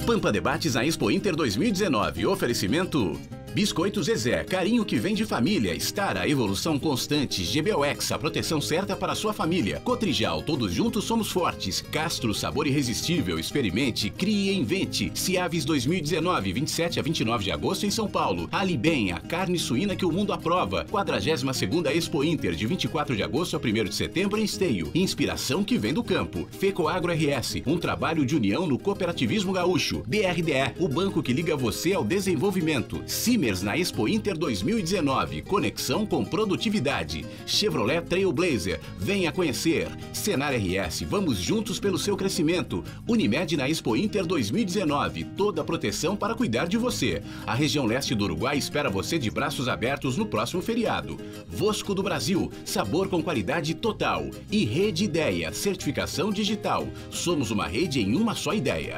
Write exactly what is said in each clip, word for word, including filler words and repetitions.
Pampa Debates na Expo Inter dois mil e dezenove. Oferecimento... Biscoitos Zezé, carinho que vem de família. Star, a evolução constante. G B O X, a proteção certa para a sua família. Cotrijal, todos juntos somos fortes. Castro, sabor irresistível. Experimente, crie e invente. Ciaves dois mil e dezenove, vinte e sete a vinte e nove de agosto em São Paulo. Ali Bem, a carne suína que o mundo aprova. quadragésima segunda Expo Inter, de vinte e quatro de agosto a primeiro de setembro em Esteio. Inspiração que vem do campo. Fecoagro R S, um trabalho de união no cooperativismo gaúcho. B R D E, o banco que liga você ao desenvolvimento. Cime na Expo Inter dois mil e dezenove. Conexão com produtividade. Chevrolet Trailblazer. Venha conhecer. Senar R S. Vamos juntos pelo seu crescimento. Unimed na Expo Inter dois mil e dezenove. Toda a proteção para cuidar de você. A região leste do Uruguai espera você de braços abertos no próximo feriado. Vosco do Brasil. Sabor com qualidade total. E Rede Ideia. Certificação digital. Somos uma rede em uma só ideia.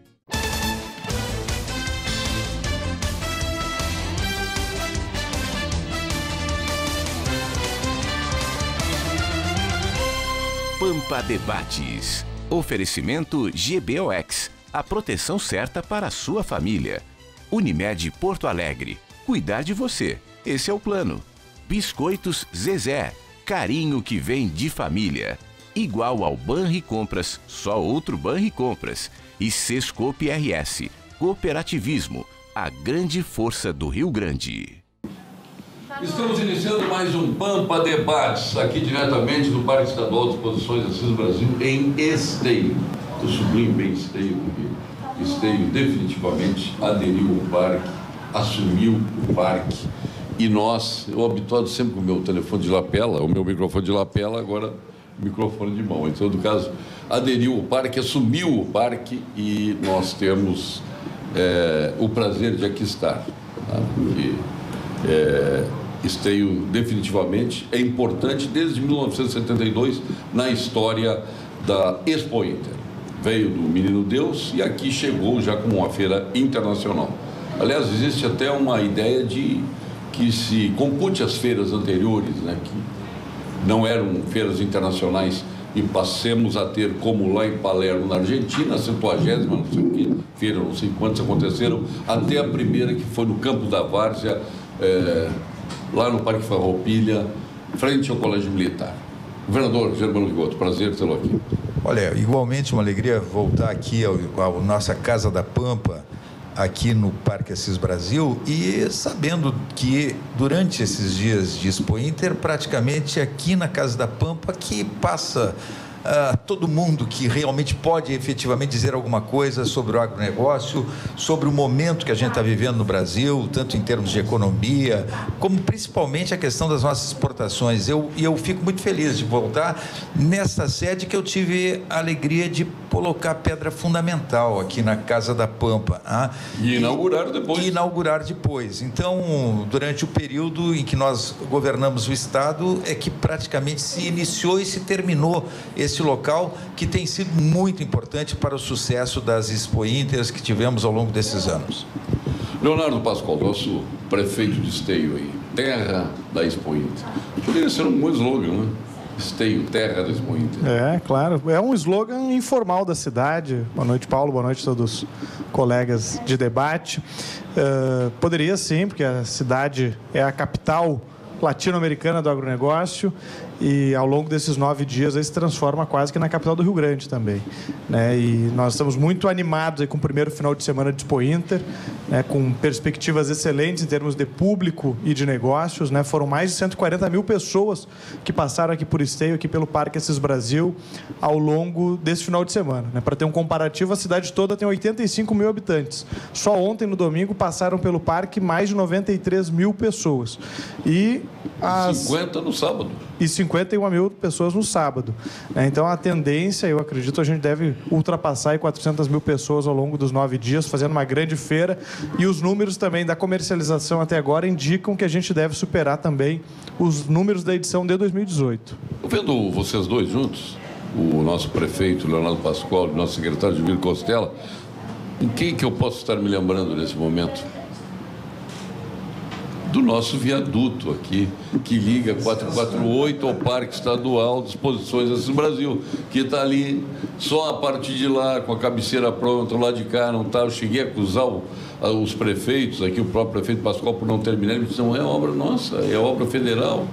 Pampa Debates. Oferecimento G B O X. A proteção certa para a sua família. Unimed Porto Alegre. Cuidar de você. Esse é o plano. Biscoitos Zezé. Carinho que vem de família. Igual ao Banricompras, só outro Banricompras. E Sescope R S. Cooperativismo. A grande força do Rio Grande. Estamos iniciando mais um Pampa Debates, aqui diretamente do Parque Estadual de Exposições Assis Brasil, em Esteio. Eu sublinho bem Esteio, porque Esteio definitivamente aderiu ao parque, assumiu o parque. E nós, eu habituado sempre com o meu telefone de lapela, o meu microfone de lapela, agora microfone de mão. Então, no caso, aderiu ao parque, assumiu o parque e nós temos é, o prazer de aqui estar. Tá? Porque é, Esteio definitivamente é importante desde mil novecentos e setenta e dois na história da Expo Inter. Veio do Menino Deus e aqui chegou já como uma feira internacional. Aliás, existe até uma ideia de que se compute as feiras anteriores, né, que não eram feiras internacionais, e passemos a ter, como lá em Palermo, na Argentina, a centuagésima, não sei o que, feira, não sei quantas aconteceram, até a primeira que foi no Campo da Várzea, é, lá no Parque Farroupilha, frente ao Colégio Militar. Governador Germano Rigoto, prazer tê-lo aqui. Olha, igualmente uma alegria voltar aqui ao, ao nossa Casa da Pampa, aqui no Parque Assis Brasil, e sabendo que durante esses dias de Expo Inter, praticamente aqui na Casa da Pampa que passa uh, todo mundo que realmente pode efetivamente dizer alguma coisa sobre o agronegócio, sobre o momento que a gente está vivendo no Brasil, tanto em termos de economia, como principalmente a questão das nossas exportações. Eu, e eu fico muito feliz de voltar nessa sede que eu tive a alegria de colocar pedra fundamental aqui na Casa da Pampa. Ah, e inaugurar e, depois. E inaugurar depois. Então, durante o período em que nós governamos o Estado, é que praticamente se iniciou e se terminou esse local, que tem sido muito importante para o sucesso das Expo Inters que tivemos ao longo desses anos. Leonardo Pascoal, nosso prefeito de Esteio aí, terra da Expo Inter. Poderia ser um bom slogan, né? Esteio, terra da Expo Inter. É, claro. É um slogan informal da cidade. Boa noite, Paulo. Boa noite a todos os colegas de debate. Uh, poderia sim, porque a cidade é a capital latino-americana do agronegócio e ao longo desses nove dias aí se transforma quase que na capital do Rio Grande também, né? E nós estamos muito animados aí com o primeiro final de semana de Expo Inter, né? Com perspectivas excelentes em termos de público e de negócios, né? Foram mais de cento e quarenta mil pessoas que passaram aqui por Esteio, aqui pelo Parque Assis Brasil, ao longo desse final de semana, né? Para ter um comparativo, a cidade toda tem oitenta e cinco mil habitantes. Só ontem, no domingo, passaram pelo parque mais de noventa e três mil pessoas. E as... cinquenta no sábado. E cinquenta e uma mil pessoas no sábado. Então, a tendência, eu acredito, a gente deve ultrapassar quatrocentas mil pessoas ao longo dos nove dias, fazendo uma grande feira. E os números também da comercialização até agora indicam que a gente deve superar também os números da edição de dois mil e dezoito. Vendo vocês dois juntos, o nosso prefeito Leonardo Pascoal e o nosso secretário Júlio Costela, em quem que eu posso estar me lembrando nesse momento? do nosso viaduto aqui, que liga quatrocentos e quarenta e oito ao Parque Estadual de Exposições Assis Brasil, que está ali, só a partir de lá, com a cabeceira pronta, lá de cá não está. Eu cheguei a acusar o, a, os prefeitos, aqui o próprio prefeito Pascoal, por não terminar. Ele disse, não é obra nossa, é obra federal.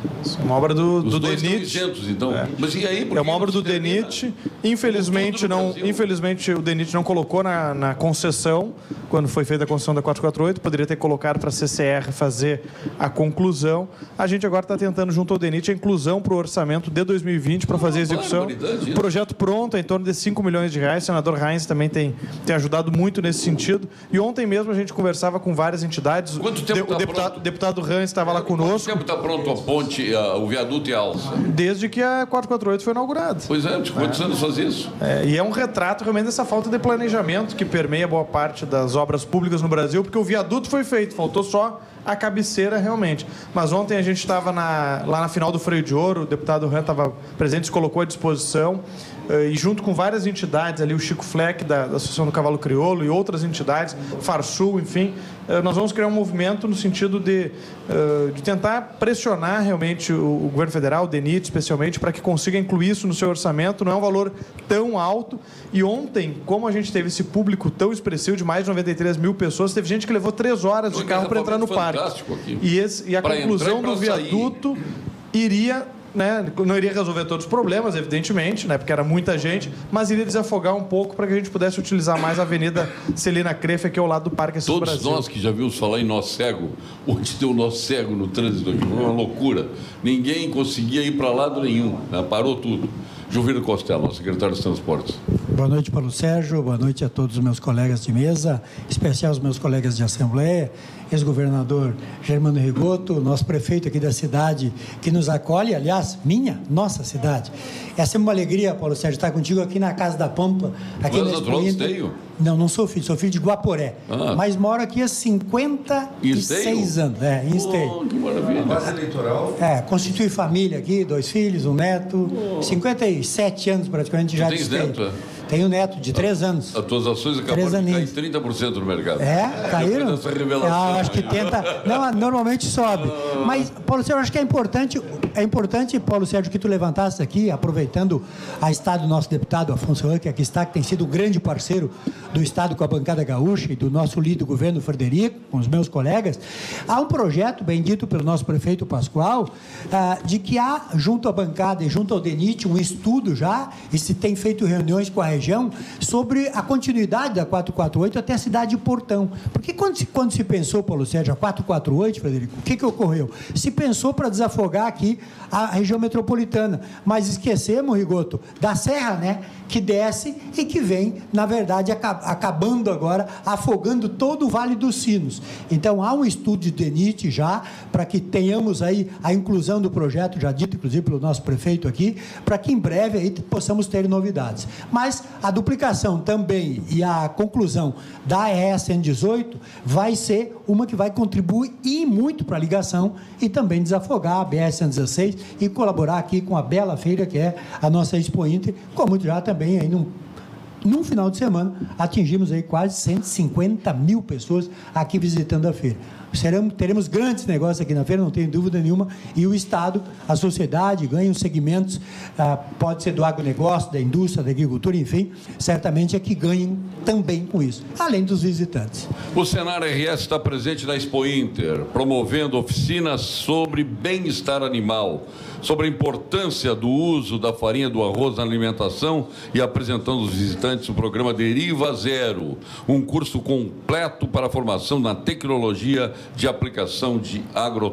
É uma obra do, do DENIT. Então. É. Mas e aí, é uma obra do DENIT. Infelizmente, não, infelizmente, o DENIT não colocou na, na concessão, quando foi feita a concessão da quatrocentos e quarenta e oito, poderia ter colocado para a C C R fazer a conclusão. A gente agora está tentando, junto ao DENIT, a inclusão para o orçamento de dois mil e vinte para fazer a execução. O projeto pronto, é em torno de cinco milhões de reais. O senador Heinz também tem, tem ajudado muito nesse sentido. E ontem mesmo a gente conversava com várias entidades. Quanto tempo está o deputado, pronto? deputado Heinz estava lá conosco. Quanto tempo está pronto a ponte, a, o viaduto e a alça? Desde que a quatrocentos e quarenta e oito foi inaugurada. Pois é, de quantos é. anos faz isso? É, e é um retrato realmente dessa falta de planejamento que permeia boa parte das obras públicas no Brasil, porque o viaduto foi feito, faltou só a cabeceira realmente. Mas ontem a gente estava lá na final do Freio de Ouro, o deputado Ran estava presente, se colocou à disposição, e junto com várias entidades ali, o Chico Fleck da, da Associação do Cavalo Crioulo e outras entidades, Farsul, enfim, nós vamos criar um movimento no sentido de, de tentar pressionar realmente o, o governo federal, o DENIT especialmente, para que consiga incluir isso no seu orçamento. Não é um valor tão alto. E ontem, como a gente teve esse público tão expressivo de mais de noventa e três mil pessoas, teve gente que levou três horas de carro para entrar no parque. E, esse, e a pra conclusão do viaduto sair. iria... Né, não iria resolver todos os problemas, evidentemente, né, porque era muita gente, mas iria desafogar um pouco para que a gente pudesse utilizar mais a Avenida Celina Crefe, aqui ao lado do Parque Assis Todos Brasil. Nós que já vimos falar em nó cego, onde deu nó cego no trânsito, foi uma loucura. Ninguém conseguia ir para lado nenhum, né, parou tudo. Juviro Costello, secretário dos Transportes. Boa noite, Paulo Sérgio. Boa noite a todos os meus colegas de mesa, em especial os meus colegas de Assembleia, ex-governador Germano Rigoto, nosso prefeito aqui da cidade, que nos acolhe, aliás, minha, nossa cidade. É sempre uma alegria, Paulo Sérgio, estar contigo aqui na Casa da Pampa. Aqui Mas natural de Esteio? Não, não sou filho, sou filho de Guaporé. Ah. Mas moro aqui há cinquenta e seis anos. É, em Esteio. Oh, que maravilha. Base eleitoral? É, constitui família aqui, dois filhos, um neto, oh. cinquenta e sete anos praticamente já de Esteio. Neto, é? Tenho neto de três anos. As tuas ações acabaram de cair trinta por cento no mercado. É? Caíram? Ah, acho que tenta... Não, normalmente sobe. Mas, Paulo Sérgio, acho que é importante, é importante, Paulo Sérgio, que tu levantasse aqui, aproveitando a estado do nosso deputado Afonso Ran, que aqui está, que tem sido um grande parceiro do Estado com a bancada gaúcha e do nosso líder do governo, Frederico, com os meus colegas. Há um projeto, bem dito pelo nosso prefeito Pascoal, ah, de que há, junto à bancada e junto ao DENIT, um estudo já, e se tem feito reuniões com a região, sobre a continuidade da quatrocentos e quarenta e oito até a cidade de Portão. Porque quando se, quando se pensou, Paulo Sérgio, a quatrocentos e quarenta e oito, Frederico, o que, que ocorreu? Se pensou para desafogar aqui a região metropolitana, mas esquecemos, Rigoto, da serra, né, que desce e que vem, na verdade, acabando agora, afogando todo o Vale dos Sinos. Então, há um estudo de DENIT já, para que tenhamos aí a inclusão do projeto, já dito, inclusive, pelo nosso prefeito aqui, para que em breve aí possamos ter novidades. Mas a duplicação também e a conclusão da R S cento e dezoito vai ser uma que vai contribuir e muito para a ligação e também desafogar a B R cento e dezesseis e colaborar aqui com a bela feira que é a nossa Expo Inter, como já também aí num, num final de semana atingimos aí quase cento e cinquenta mil pessoas aqui visitando a feira. Seremos, teremos grandes negócios aqui na feira, não tenho dúvida nenhuma, e o Estado, a sociedade, ganham segmentos, ah, pode ser do agronegócio, da indústria, da agricultura, enfim, certamente é que ganham também com isso, além dos visitantes. O Senar R S está presente na Expo Inter, promovendo oficinas sobre bem-estar animal, sobre a importância do uso da farinha do arroz na alimentação e apresentando aos visitantes o programa Deriva Zero, um curso completo para a formação na tecnologia de aplicação de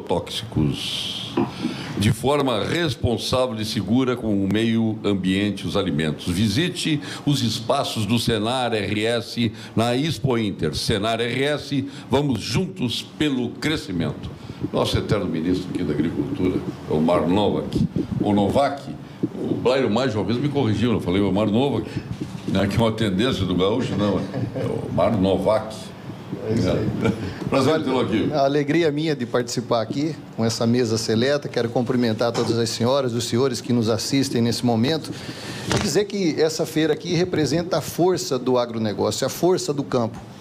agrotóxicos, de forma responsável e segura com o meio ambiente e os alimentos. Visite os espaços do Senar R S na Expo Inter. Senar R S, vamos juntos pelo crescimento. Nosso eterno ministro aqui da Agricultura, o Omar Novak, o Novak, o Blairo mais uma vez me corrigiu, eu falei o Omar Novak, né, que é uma tendência do gaúcho, não, é o Omar Novak. É isso aí. Prazer tê-lo aqui. A alegria minha de participar aqui com essa mesa seleta. Quero cumprimentar todas as senhoras, os senhores que nos assistem nesse momento e dizer que essa feira aqui representa a força do agronegócio, a força do campo.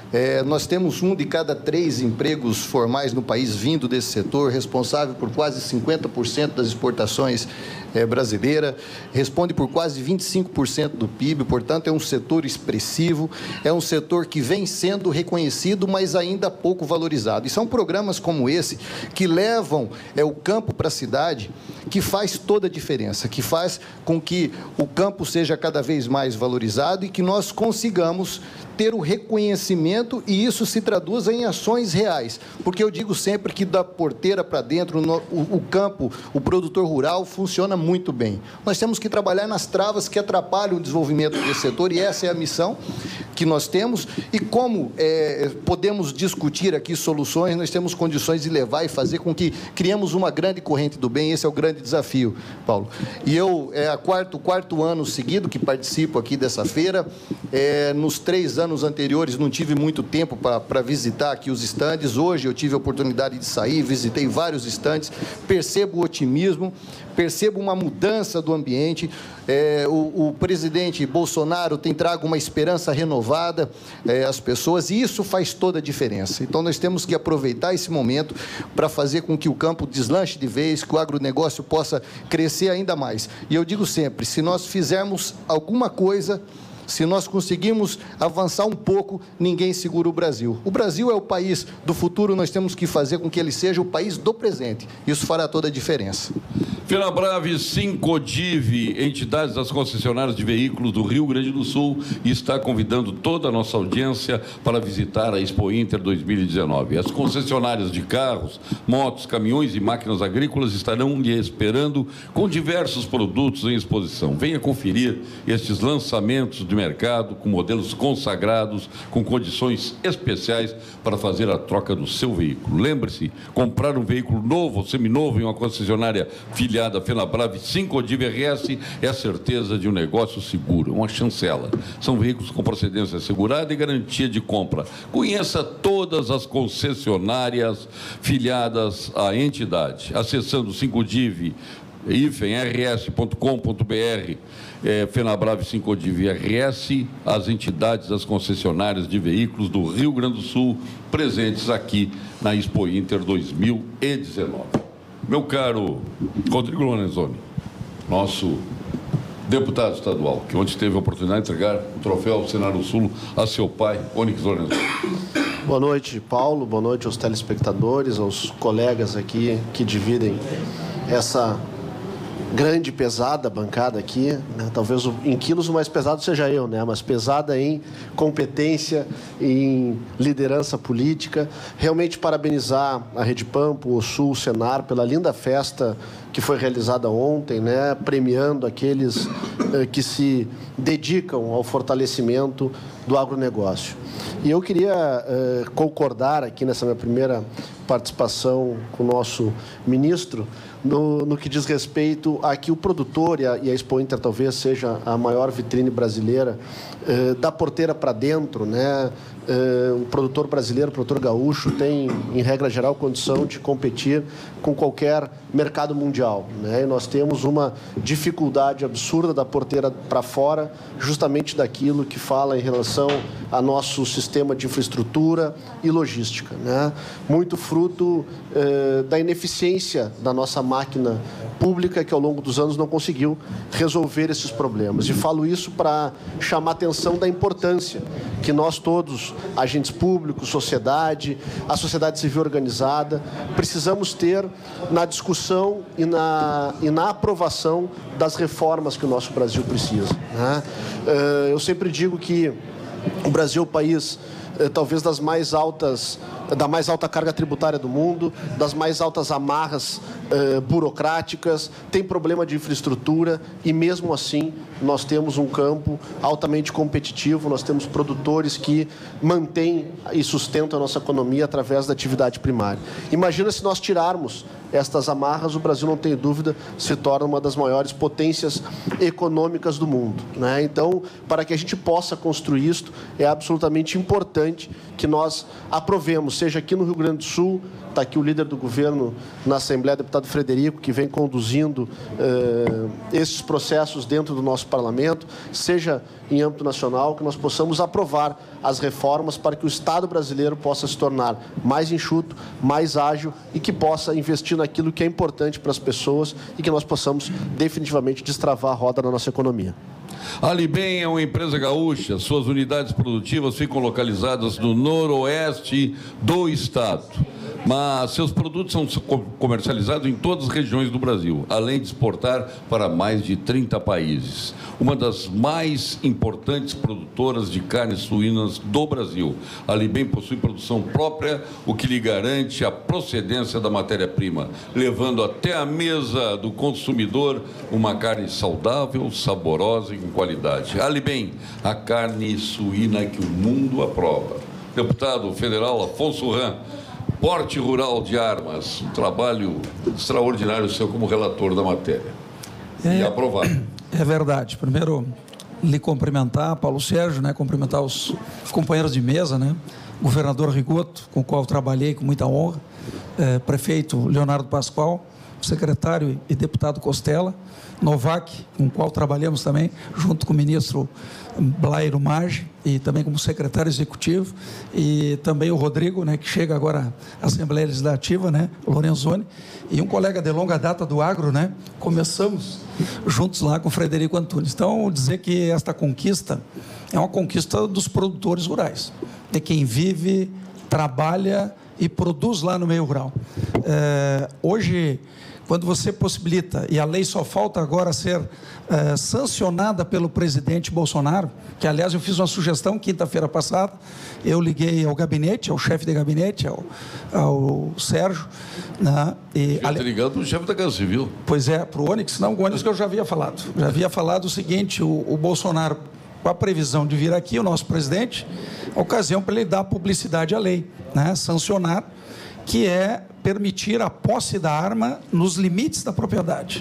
É, nós temos um de cada três empregos formais no país vindo desse setor, responsável por quase cinquenta por cento das exportações é, brasileiras, responde por quase vinte e cinco por cento do P I B, portanto, é um setor expressivo, é um setor que vem sendo reconhecido, mas ainda pouco valorizado. E são programas como esse que levam é, o campo para a cidade, que faz toda a diferença, que faz com que o campo seja cada vez mais valorizado e que nós consigamos ter o reconhecimento, e isso se traduz em ações reais, porque eu digo sempre que da porteira para dentro, no, o, o campo, o produtor rural funciona muito bem. Nós temos que trabalhar nas travas que atrapalham o desenvolvimento desse setor, e essa é a missão que nós temos, e como é, podemos discutir aqui soluções, nós temos condições de levar e fazer com que criemos uma grande corrente do bem. Esse é o grande desafio, Paulo. E eu, é a quarto, quarto ano seguido que participo aqui dessa feira, é, nos três anos anos anteriores não tive muito tempo para visitar aqui os estandes. Hoje eu tive a oportunidade de sair, visitei vários estandes, percebo o otimismo, percebo uma mudança do ambiente. É, o, o presidente Bolsonaro tem trago uma esperança renovada é, às pessoas, e isso faz toda a diferença. Então, nós temos que aproveitar esse momento para fazer com que o campo deslanche de vez, que o agronegócio possa crescer ainda mais. E eu digo sempre, se nós fizermos alguma coisa, se nós conseguirmos avançar um pouco, ninguém segura o Brasil. O Brasil é o país do futuro, nós temos que fazer com que ele seja o país do presente. Isso fará toda a diferença. Fenabrave, Sincodiv, entidades das concessionárias de veículos do Rio Grande do Sul, está convidando toda a nossa audiência para visitar a Expo Inter dois mil e dezenove. As concessionárias de carros, motos, caminhões e máquinas agrícolas estarão lhe esperando com diversos produtos em exposição. Venha conferir estes lançamentos de mercado com modelos consagrados, com condições especiais para fazer a troca do seu veículo. Lembre-se, comprar um veículo novo ou seminovo em uma concessionária filiada Fenabrave Sincodiv R S é a certeza de um negócio seguro, uma chancela. São veículos com procedência assegurada e garantia de compra. Conheça todas as concessionárias filiadas à entidade, acessando Sincodiv r s ponto com ponto b r, é, Fenabrave Sincodiv R S, as entidades das concessionárias de veículos do Rio Grande do Sul, presentes aqui na Expo Inter dois mil e dezenove. Meu caro Rodrigo Lorenzoni, nosso deputado estadual, que ontem teve a oportunidade de entregar o troféu Senado Sul a seu pai, Onyx Lorenzoni. Boa noite, Paulo. Boa noite aos telespectadores, aos colegas aqui que dividem essa grande, pesada bancada aqui, né? Talvez o, em quilos o mais pesado seja eu, né? Mas pesada em competência, em liderança política. Realmente parabenizar a Rede Pampa, o Sul, o Senar, pela linda festa que foi realizada ontem, né? Premiando aqueles eh, que se dedicam ao fortalecimento do agronegócio. E eu queria eh, concordar aqui nessa minha primeira participação com o nosso ministro, No, no que diz respeito a que o produtor, e a, e a Expo Inter talvez seja a maior vitrine brasileira, eh, da porteira para dentro, né? Eh, o produtor brasileiro, o produtor gaúcho, tem, em regra geral, condição de competir com qualquer mercado mundial, né? E nós temos uma dificuldade absurda da porteira para fora, justamente daquilo que fala em relação a nosso sistema de infraestrutura e logística, né? Muito fruto eh, da ineficiência da nossa máquina pública, que ao longo dos anos não conseguiu resolver esses problemas. E falo isso para chamar a atenção da importância que nós todos, agentes públicos, sociedade, a sociedade civil organizada, precisamos ter na discussão e na, e na aprovação das reformas que o nosso Brasil precisa, né? Eu sempre digo que o Brasil é o país talvez das mais altas, da mais alta carga tributária do mundo, das mais altas amarras eh, burocráticas, tem problema de infraestrutura e, mesmo assim, nós temos um campo altamente competitivo, nós temos produtores que mantêm e sustentam a nossa economia através da atividade primária. Imagina se nós tirarmos estas amarras, o Brasil, não tem dúvida, se torna uma das maiores potências econômicas do mundo, né? Então, para que a gente possa construir isto, é absolutamente importante que nós aprovemos, seja aqui no Rio Grande do Sul, está aqui o líder do governo na Assembleia, deputado Frederico, que vem conduzindo eh, esses processos dentro do nosso parlamento, seja em âmbito nacional, que nós possamos aprovar as reformas para que o Estado brasileiro possa se tornar mais enxuto, mais ágil e que possa investir naquilo que é importante para as pessoas e que nós possamos definitivamente destravar a roda da nossa economia. A Libem é uma empresa gaúcha. Suas unidades produtivas ficam localizadas no noroeste do estado, mas seus produtos são comercializados em todas as regiões do Brasil, além de exportar para mais de trinta países. Uma das mais importantes produtoras de carnes suínas do Brasil. A Libem possui produção própria, o que lhe garante a procedência da matéria-prima, levando até a mesa do consumidor uma carne saudável, saborosa e com qualidade. A Libem, a carne suína que o mundo aprova. Deputado federal Afonso Ram, porte rural de armas, um trabalho extraordinário seu como relator da matéria. É, e aprovado. É verdade. Primeiro, lhe cumprimentar, Paulo Sérgio, né, cumprimentar os, os companheiros de mesa, né, governador Rigoto, com o qual trabalhei com muita honra, é, prefeito Leonardo Pascoal, secretário e deputado Costela, Novak, com o qual trabalhamos também, junto com o ministro Blairo Maggi, e também como secretário executivo, e também o Rodrigo, né, que chega agora à Assembleia Legislativa, né, Lorenzoni, e um colega de longa data do agro, né, começamos juntos lá com o Frederico Antunes. Então, dizer que esta conquista é uma conquista dos produtores rurais, de quem vive, trabalha e produz lá no meio rural. É, hoje, quando você possibilita, e a lei só falta agora ser é, sancionada pelo presidente Bolsonaro, que, aliás, eu fiz uma sugestão quinta-feira passada, eu liguei ao gabinete, ao chefe de gabinete, ao, ao Sérgio, né, e... Está ligando para o chefe da Casa Civil. Pois é, para o Onyx, não, o Onyx que eu já havia falado. Já havia falado o seguinte, o, o Bolsonaro, com a previsão de vir aqui, o nosso presidente, a ocasião para ele dar publicidade à lei, né, sancionar, que é permitir a posse da arma nos limites da propriedade.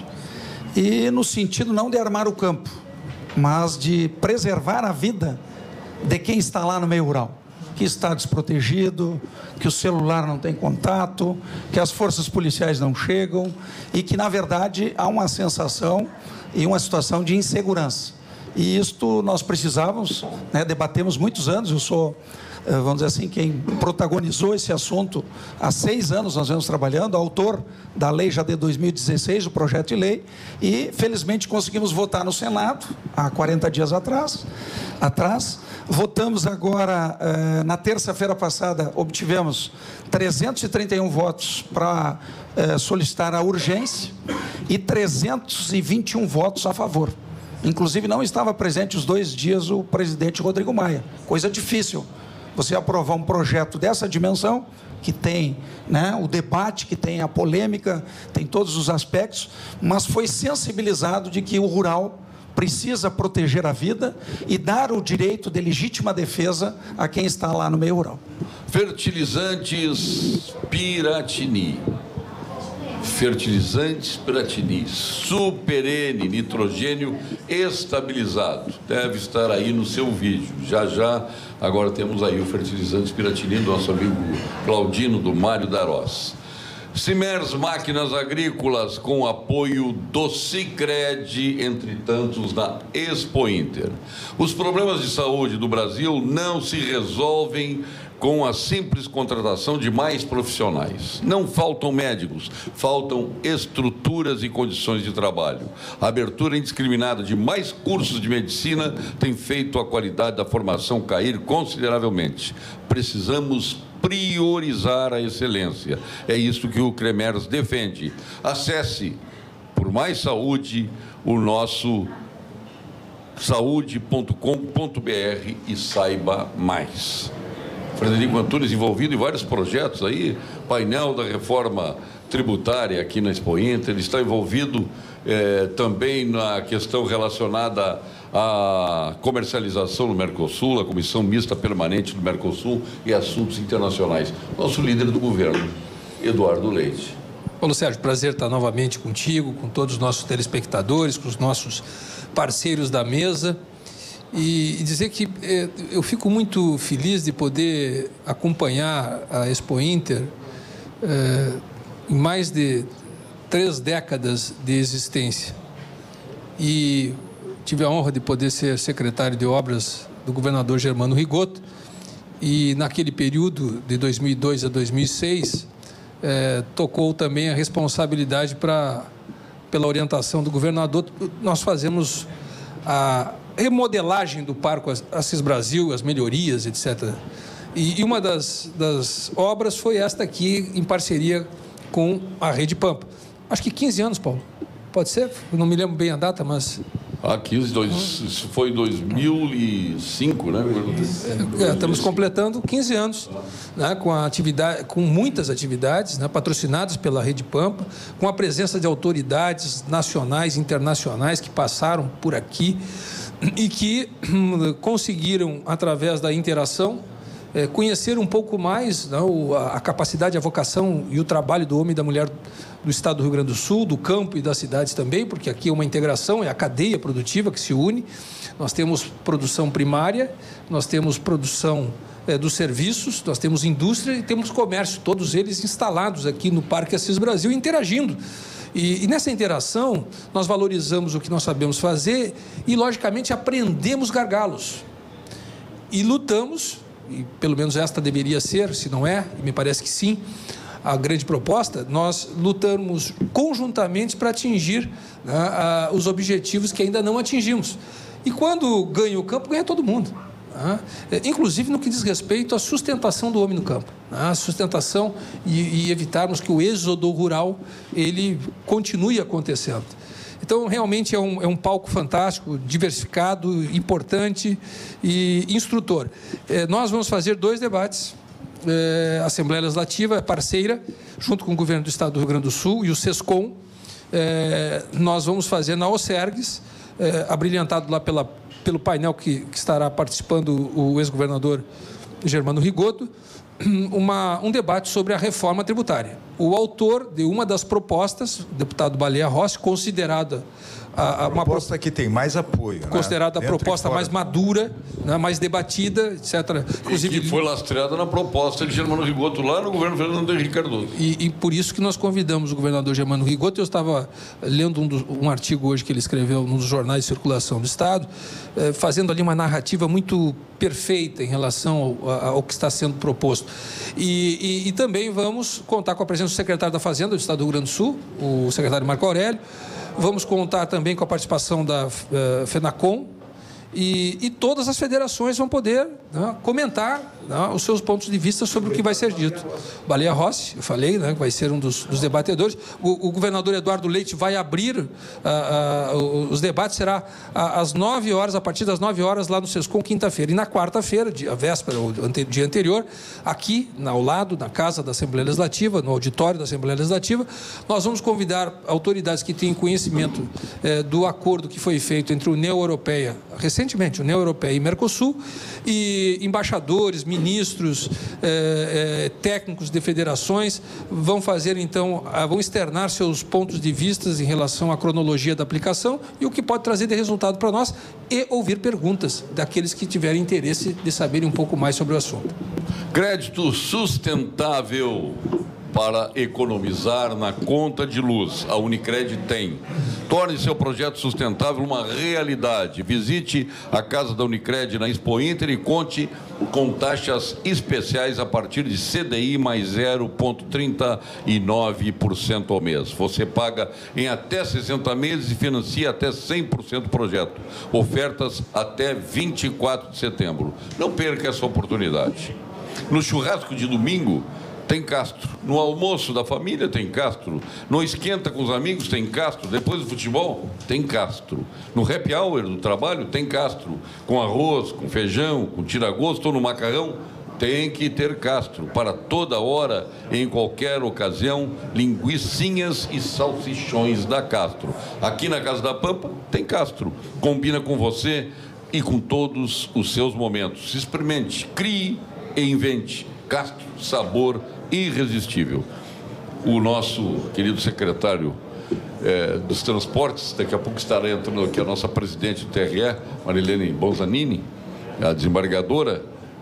E no sentido não de armar o campo, mas de preservar a vida de quem está lá no meio rural, que está desprotegido, que o celular não tem contato, que as forças policiais não chegam e que, na verdade, há uma sensação e uma situação de insegurança. E isto nós precisávamos, né, debatemos muitos anos, eu sou... vamos dizer assim, quem protagonizou esse assunto há seis anos nós vemos trabalhando, autor da lei já de dois mil e dezesseis, o projeto de lei, e felizmente conseguimos votar no Senado, há quarenta dias atrás, atrás. Votamos agora, eh, na terça-feira passada, obtivemos trezentos e trinta e um votos para eh, solicitar a urgência e trezentos e vinte e um votos a favor. Inclusive não estava presente os dois dias o presidente Rodrigo Maia, coisa difícil. Você aprovar um projeto dessa dimensão, que tem, né, o debate, que tem a polêmica, tem todos os aspectos, mas foi sensibilizado de que o rural precisa proteger a vida e dar o direito de legítima defesa a quem está lá no meio rural. Fertilizantes Piratini. Fertilizantes Piratini, Super N, nitrogênio estabilizado. Deve estar aí no seu vídeo. Já, já, agora temos aí o fertilizantes Piratini do nosso amigo Claudino, do Mário Darós. Simers Máquinas Agrícolas, com apoio do Sicredi, entre tantos, na Expo Inter. Os problemas de saúde do Brasil não se resolvem com a simples contratação de mais profissionais. Não faltam médicos, faltam estruturas e condições de trabalho. A abertura indiscriminada de mais cursos de medicina tem feito a qualidade da formação cair consideravelmente. Precisamos priorizar a excelência. É isso que o Cremers defende. Acesse, por mais saúde, o nosso saúde ponto com ponto br e saiba mais. Frederico Antunes envolvido em vários projetos aí, painel da reforma tributária aqui na Expo Inter, ele está envolvido eh, também na questão relacionada à comercialização no Mercosul, a Comissão Mista Permanente do Mercosul e assuntos internacionais. Nosso líder do governo, Eduardo Leite. Paulo Sérgio, prazer estar novamente contigo, com todos os nossos telespectadores, com os nossos parceiros da mesa. e, e dizer que é, eu fico muito feliz de poder acompanhar a Expo Inter é, em mais de três décadas de existência. E tive a honra de poder ser secretário de obras do governador Germano Rigoto, e naquele período de dois mil e dois a dois mil e seis, é, tocou também a responsabilidade para, pela orientação do governador, nós fazemos a remodelagem do Parque Assis Brasil, as melhorias, etcétera. E, e uma das, das obras foi esta aqui, em parceria com a Rede Pampa. Acho que quinze anos, Paulo. Pode ser? Eu não me lembro bem a data, mas... Ah, quinze, dois, isso foi em dois mil e cinco, né? É, estamos completando quinze anos, né, com, a atividade, com muitas atividades, né, patrocinadas pela Rede Pampa, com a presença de autoridades nacionais e internacionais que passaram por aqui e que hum, conseguiram, através da interação, é, conhecer um pouco mais, né, o, a, a capacidade, a vocação e o trabalho do homem e da mulher do estado do Rio Grande do Sul, do campo e das cidades também, porque aqui é uma integração, é a cadeia produtiva que se une. Nós temos produção primária, nós temos produção é, dos serviços, nós temos indústria e temos comércio, todos eles instalados aqui no Parque Assis Brasil, interagindo. E, e nessa interação, nós valorizamos o que nós sabemos fazer e, logicamente, aprendemos gargalos. E lutamos, e pelo menos esta deveria ser, se não é, e me parece que sim, a grande proposta, nós lutamos conjuntamente para atingir, né, a, os objetivos que ainda não atingimos. E quando ganha o campo, ganha todo mundo. Né? Inclusive no que diz respeito à sustentação do homem no campo. Né? A sustentação e, e evitarmos que o êxodo rural ele continue acontecendo. Então, realmente é um, é um palco fantástico, diversificado, importante e instrutor. É, nós vamos fazer dois debates. É, a Assembleia Legislativa é parceira, junto com o governo do Estado do Rio Grande do Sul e o SESCOM. É, nós vamos fazer na OCERGS, é, abrilhantado lá pela, pelo painel que, que estará participando o ex-governador Germano Rigoto, uma, um debate sobre a reforma tributária. O autor de uma das propostas, o deputado Baleia Rossi, considerada a, a, uma proposta pro... que tem mais apoio, considerada, né? A proposta mais madura, né? Mais debatida, etcétera. Inclusive, e que foi lastreada na proposta de Germano Rigoto lá no governo Fernando Henrique Cardoso. E, e por isso que nós convidamos o governador Germano Rigoto. Eu estava lendo um, do, um artigo hoje que ele escreveu num dos jornais de circulação do Estado, eh, fazendo ali uma narrativa muito perfeita em relação ao, ao que está sendo proposto. E, e, e também vamos contar com a presença do secretário da Fazenda do Estado do Rio Grande do Sul, o secretário Marco Aurélio. Vamos contar também com a participação da uh, FENACOM e, e todas as federações vão poder, né, comentar, né, os seus pontos de vista sobre o que vai ser dito. Baleia Rossi, eu falei, né, vai ser um dos, dos debatedores. O, o governador Eduardo Leite vai abrir uh, uh, os debates, será às nove horas, a partir das nove horas, lá no SESCOM, quinta-feira. E na quarta-feira, dia, a véspera, o ante, dia anterior, aqui, ao lado, na casa da Assembleia Legislativa, no auditório da Assembleia Legislativa, nós vamos convidar autoridades que têm conhecimento eh, do acordo que foi feito entre a União Europeia, recentemente, União Europeia e Mercosul, e embaixadores, ministros, eh, eh, técnicos de federações vão fazer, então, vão externar seus pontos de vista em relação à cronologia da aplicação e o que pode trazer de resultado para nós e ouvir perguntas daqueles que tiverem interesse de saberem um pouco mais sobre o assunto. Crédito sustentável para economizar na conta de luz. A Unicred tem. Torne seu projeto sustentável uma realidade. Visite a casa da Unicred na Expo Inter e conte com taxas especiais a partir de C D I mais zero vírgula trinta e nove por cento ao mês. Você paga em até sessenta meses e financia até cem por cento do projeto. Ofertas até vinte e quatro de setembro. Não perca essa oportunidade. No churrasco de domingo, tem Castro. No almoço da família, tem Castro. No esquenta com os amigos, tem Castro. Depois do futebol, tem Castro. No happy hour do trabalho, tem Castro. Com arroz, com feijão, com tira-gosto ou no macarrão, tem que ter Castro. Para toda hora, em qualquer ocasião, linguicinhas e salsichões da Castro. Aqui na Casa da Pampa, tem Castro. Combina com você e com todos os seus momentos. Experimente, crie e invente. Castro, sabor irresistível. O nosso querido secretário é, dos transportes. Daqui a pouco estará entrando aqui a nossa presidente do T R E, Marilene Bonzanini, a desembargadora.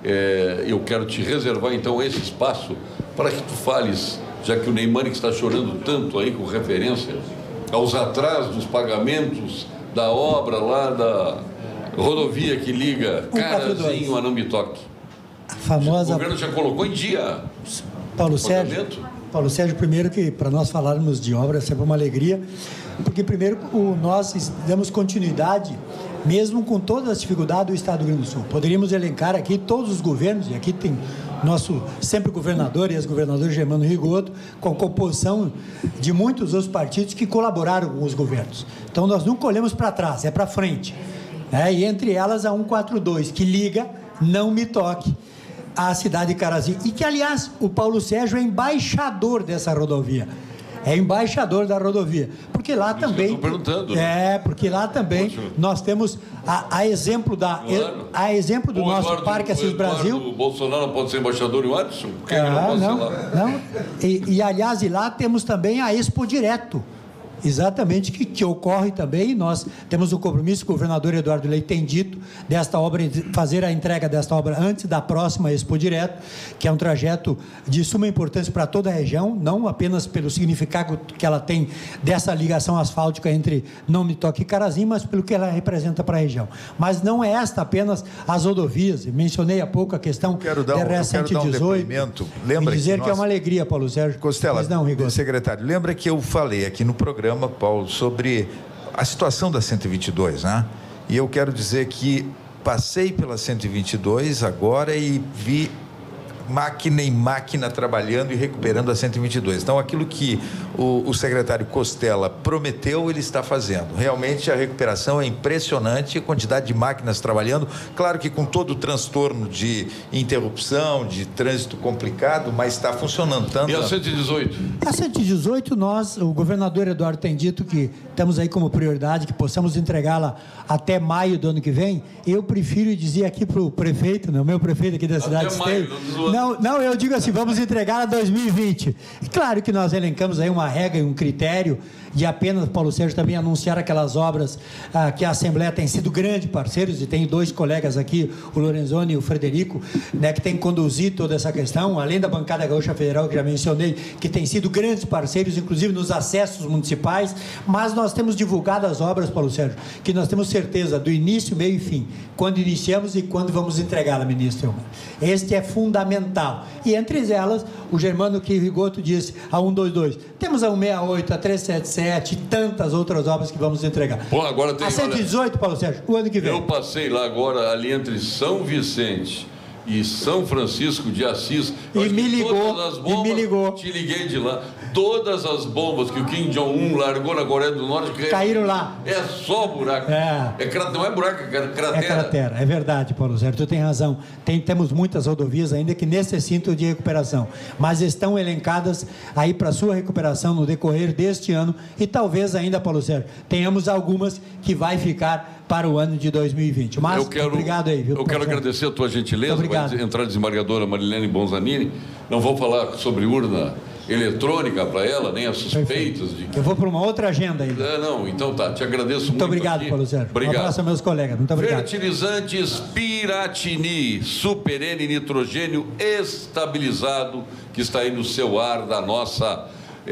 É, eu quero te reservar, então, esse espaço para que tu fales, já que o Neymar que está chorando tanto aí com referência aos atrasos dos pagamentos da obra lá da rodovia que liga Carazinho a Não Me Toque. A famosa... O governo já colocou em dia. Paulo Sérgio, Paulo Sérgio, primeiro que para nós falarmos de obra é sempre uma alegria, porque primeiro o, nós damos continuidade, mesmo com todas as dificuldades do Estado do Rio Grande do Sul. Poderíamos elencar aqui todos os governos, e aqui tem nosso sempre governador e ex-governador Germano Rigoto, com a composição de muitos outros partidos que colaboraram com os governos. Então nós nunca olhamos para trás, é para frente. É, e entre elas a cento e quarenta e dois, que liga Não Me Toque à cidade de Carazinho. E que, aliás, o Paulo Sérgio é embaixador dessa rodovia. É embaixador da rodovia. Porque lá Isso também... eu estou perguntando. É, porque lá também Poxa. nós temos a, a exemplo, da, claro. a exemplo do o nosso Eduardo, Parque Assis Brasil... O Bolsonaro pode ser embaixador em Watson? Por que é, ele não pode não, ser lá? Não. E, e, aliás, e lá temos também a Expo Direto. Exatamente, que, que ocorre também, nós temos o compromisso, o governador Eduardo Leite tem dito, desta obra, fazer a entrega desta obra antes da próxima Expo Direto, que é um trajeto de suma importância para toda a região, não apenas pelo significado que ela tem dessa ligação asfáltica entre Não Me Toque e Carazinho, mas pelo que ela representa para a região. Mas não é esta apenas as rodovias, mencionei há pouco a questão quero dar um, da R S cento e dezoito, um lembra e dizer que, que nós... é uma alegria, Paulo Sérgio. Costela, não, secretário, lembra que eu falei aqui no programa, Paulo, sobre a situação da cento e vinte e dois, né? E eu quero dizer que passei pela cento e vinte e dois agora e vi máquina em máquina trabalhando e recuperando a cento e vinte e dois. Então, aquilo que o, o secretário Costela prometeu, ele está fazendo. Realmente, a recuperação é impressionante, a quantidade de máquinas trabalhando, claro que com todo o transtorno de interrupção, de trânsito complicado, mas está funcionando tanto. E a cento e dezoito? A cento e dezoito, nós, o governador Eduardo tem dito que temos aí como prioridade que possamos entregá-la até maio do ano que vem. Eu prefiro dizer aqui para o prefeito, né, o meu prefeito aqui da cidade de Esteio, Não, não, eu digo assim, vamos entregar a dois mil e vinte. E claro que nós elencamos aí uma regra e um critério de apenas, Paulo Sérgio, também anunciar aquelas obras ah, que a Assembleia tem sido grande parceiros, e tem dois colegas aqui, o Lorenzoni e o Frederico, né, que tem conduzido toda essa questão, além da bancada gaúcha federal, que já mencionei, que tem sido grandes parceiros, inclusive nos acessos municipais, mas nós temos divulgado as obras, Paulo Sérgio, que nós temos certeza do início, meio e fim, quando iniciamos e quando vamos entregá-la, ministro. Este é fundamental. E entre elas, o Germano que Rigoto disse, a cento e vinte e dois. Temos a cento e sessenta e oito, a trezentos e setenta e sete e tantas outras obras que vamos entregar. Pô, agora tem, a cento e dezoito, olha, Paulo Sérgio, o ano que vem. Eu passei lá agora, ali entre São Vicente e São Francisco de Assis. E me ligou, todas as bombas, e me ligou. Te liguei de lá. Todas as bombas que o Kim Jong-un largou na Coreia do Norte caíram lá. É só buraco. É. É, não é buraco, é cratera. É cratera, é verdade, Paulo Sérgio, tu tem razão. Tem, temos muitas rodovias ainda que necessitam de recuperação, mas estão elencadas aí para sua recuperação no decorrer deste ano e talvez ainda, Paulo Sérgio, tenhamos algumas que vai ficar para o ano de dois mil e vinte. Mas, eu quero, obrigado aí, viu? Eu quero agradecer a tua gentileza. Vai entrar a desembargadora Marilene Bonzanini. Não vou falar sobre urna eletrônica para ela, nem as suspeitas de que... Eu vou para uma outra agenda ainda. É, não, então tá, te agradeço muito. Muito obrigado, aqui. Paulo Sérgio. Obrigado. Um abraço aos meus colegas, muito obrigado. Fertilizantes Piratini, Super N nitrogênio estabilizado, que está aí no seu ar da nossa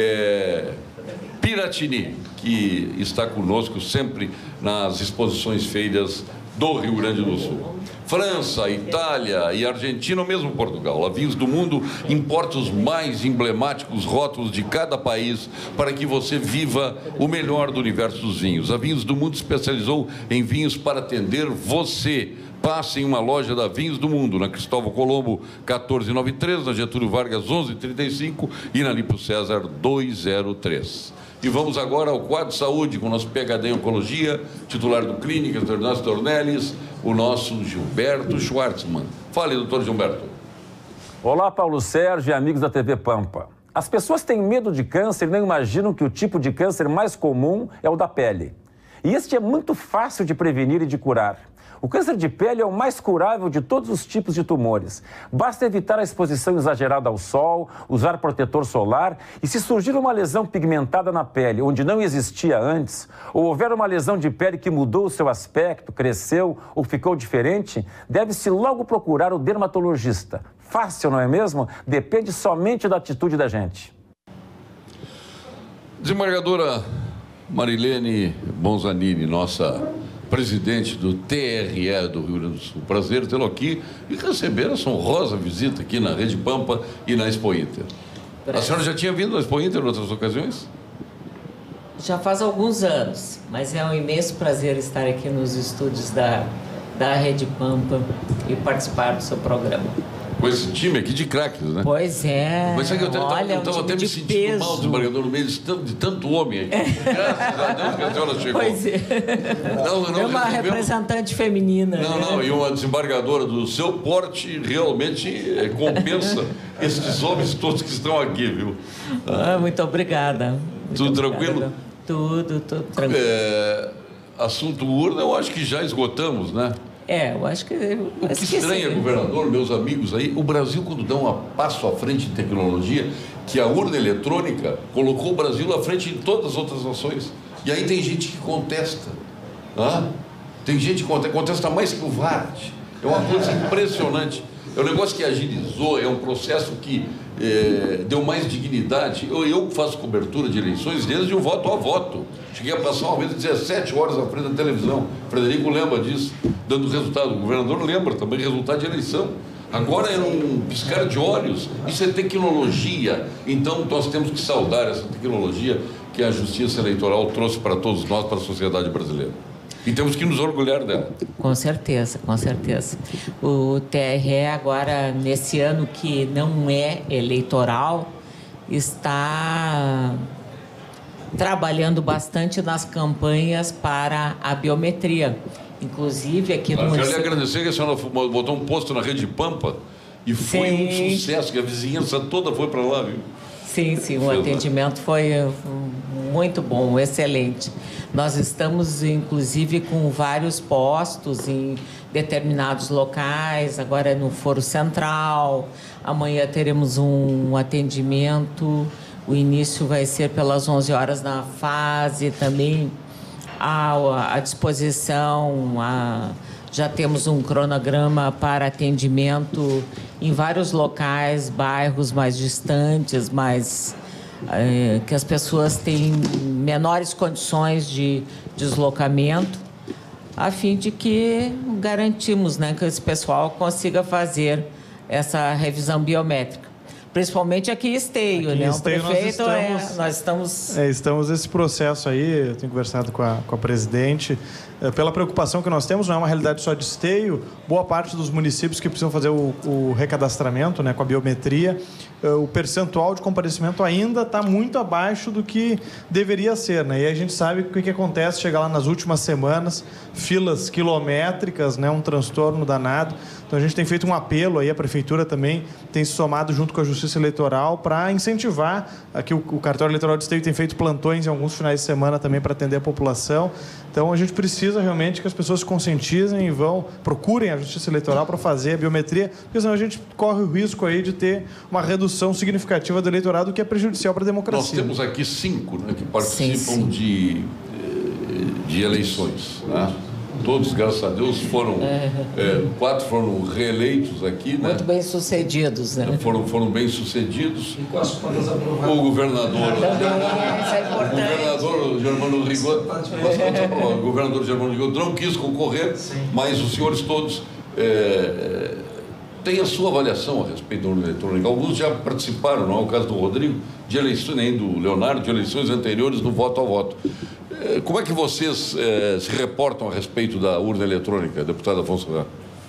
é, Piratini, que está conosco sempre nas exposições feiras do Rio Grande do Sul. França, Itália e Argentina, ou mesmo Portugal. A Vinhos do Mundo importa os mais emblemáticos rótulos de cada país para que você viva o melhor do universo dos vinhos. A Vinhos do Mundo especializou em vinhos para atender você. Passe em uma loja da Vinhos do Mundo, na Cristóvão Colombo quatorze noventa e três, na Getúlio Vargas onze trinta e cinco e na Lípio César duzentos e três. E vamos agora ao quadro de saúde com o nosso P H D em Oncologia, titular do Clínicas, doutor Inácio Dornelles, o nosso Gilberto Schwartzmann. Fale, doutor Gilberto. Olá, Paulo Sérgio e amigos da T V Pampa. As pessoas têm medo de câncer e não imaginam que o tipo de câncer mais comum é o da pele. E este é muito fácil de prevenir e de curar. O câncer de pele é o mais curável de todos os tipos de tumores. Basta evitar a exposição exagerada ao sol, usar protetor solar e, se surgir uma lesão pigmentada na pele onde não existia antes, ou houver uma lesão de pele que mudou o seu aspecto, cresceu ou ficou diferente, deve-se logo procurar o dermatologista. Fácil, não é mesmo? Depende somente da atitude da gente. Desembargadora Marilene Bonzanini, nossa presidente do T R E do Rio Grande do Sul. Prazer tê-lo aqui e receber essa honrosa visita aqui na Rede Pampa e na Expo Inter. A senhora já tinha vindo à Expo Inter em outras ocasiões? Já faz alguns anos, mas é um imenso prazer estar aqui nos estúdios da, da Rede Pampa e participar do seu programa. Com esse time aqui de craques, né? Pois é. Mas sabe que eu estava um até me sentindo peso. mal, desembargador, no meio de tanto, de tanto homem aqui. Graças a Deus que a senhora chegou. Pois é. Não, não é uma recebemos... representante feminina. Não, né? não, e uma desembargadora do seu porte realmente é, compensa esses homens todos que estão aqui, viu? Ah, muito obrigada. Muito tudo obrigada. tranquilo? Tudo, tudo tranquilo. É, assunto urna, eu acho que já esgotamos, né? É, eu acho que... O que estranha, governador, meus amigos aí, o Brasil, quando dá um passo à frente em tecnologia, que a urna eletrônica colocou o Brasil à frente de todas as outras nações. E aí tem gente que contesta. Ah? Tem gente que contesta, contesta mais que o V A R. É uma coisa impressionante. É um negócio que agilizou, é um processo que é, deu mais dignidade. Eu, eu faço cobertura de eleições desde o voto a voto. Cheguei a passar uma vez dezessete horas à frente da televisão. Frederico lembra disso, dando resultado. O governador lembra também resultado de eleição. Agora é um piscar de olhos. Isso é tecnologia. Então nós temos que saudar essa tecnologia que a Justiça Eleitoral trouxe para todos nós, para a sociedade brasileira. E temos que nos orgulhar dela. Com certeza, com certeza. O T R E agora, nesse ano que não é eleitoral, está trabalhando bastante nas campanhas para a biometria. Inclusive aqui no Eu município... quero lhe agradecer que a senhora botou um posto na Rede Pampa e foi sim. um sucesso, que a vizinhança toda foi para lá, viu? Sim, sim, o atendimento foi muito bom, excelente. Nós estamos, inclusive, com vários postos em determinados locais, agora no Foro Central, amanhã teremos um atendimento, o início vai ser pelas onze horas na fase, também à, à disposição, a, já temos um cronograma para atendimento em vários locais, bairros mais distantes, mais é, que as pessoas têm menores condições de deslocamento, a fim de que garantimos, né, que esse pessoal consiga fazer essa revisão biométrica. Principalmente aqui em Esteio, aqui né? Esteio, o prefeito, nós estamos, é, nós estamos... É, estamos nesse processo aí, eu tenho conversado com a, com a presidente, é, pela preocupação que nós temos, não é uma realidade só de Esteio, boa parte dos municípios que precisam fazer o, o recadastramento, né, com a biometria, é, o percentual de comparecimento ainda está muito abaixo do que deveria ser, né? E a gente sabe o que, que acontece, chega lá nas últimas semanas, filas quilométricas, né, um transtorno danado. Então a gente tem feito um apelo aí, a prefeitura também tem se somado junto com a Justiça Eleitoral para incentivar, aqui o, o cartório eleitoral de Esteio tem feito plantões em alguns finais de semana também para atender a população. Então a gente precisa realmente que as pessoas se conscientizem e vão, procurem a Justiça Eleitoral para fazer a biometria, porque senão a gente corre o risco aí de ter uma redução significativa do eleitorado, que é prejudicial para a democracia. Nós temos aqui cinco, né, que participam sim, sim. De, de eleições, né? Todos, graças a Deus, foram... É. É, quatro foram reeleitos aqui, né? Muito bem sucedidos, né? Foram, foram bem sucedidos. E com as contas aprovadas. O governador... Também, isso é importante. O governador Germano Rigot... O governador Germano Rigot não quis concorrer, sim. Mas os senhores todos é, têm a sua avaliação a respeito da urna eletrônica. Alguns já participaram, não é o caso do Rodrigo, de eleições, nem do Leonardo, de eleições anteriores do voto a voto. Como é que vocês eh, se reportam a respeito da urna eletrônica, deputado Afonso Rá?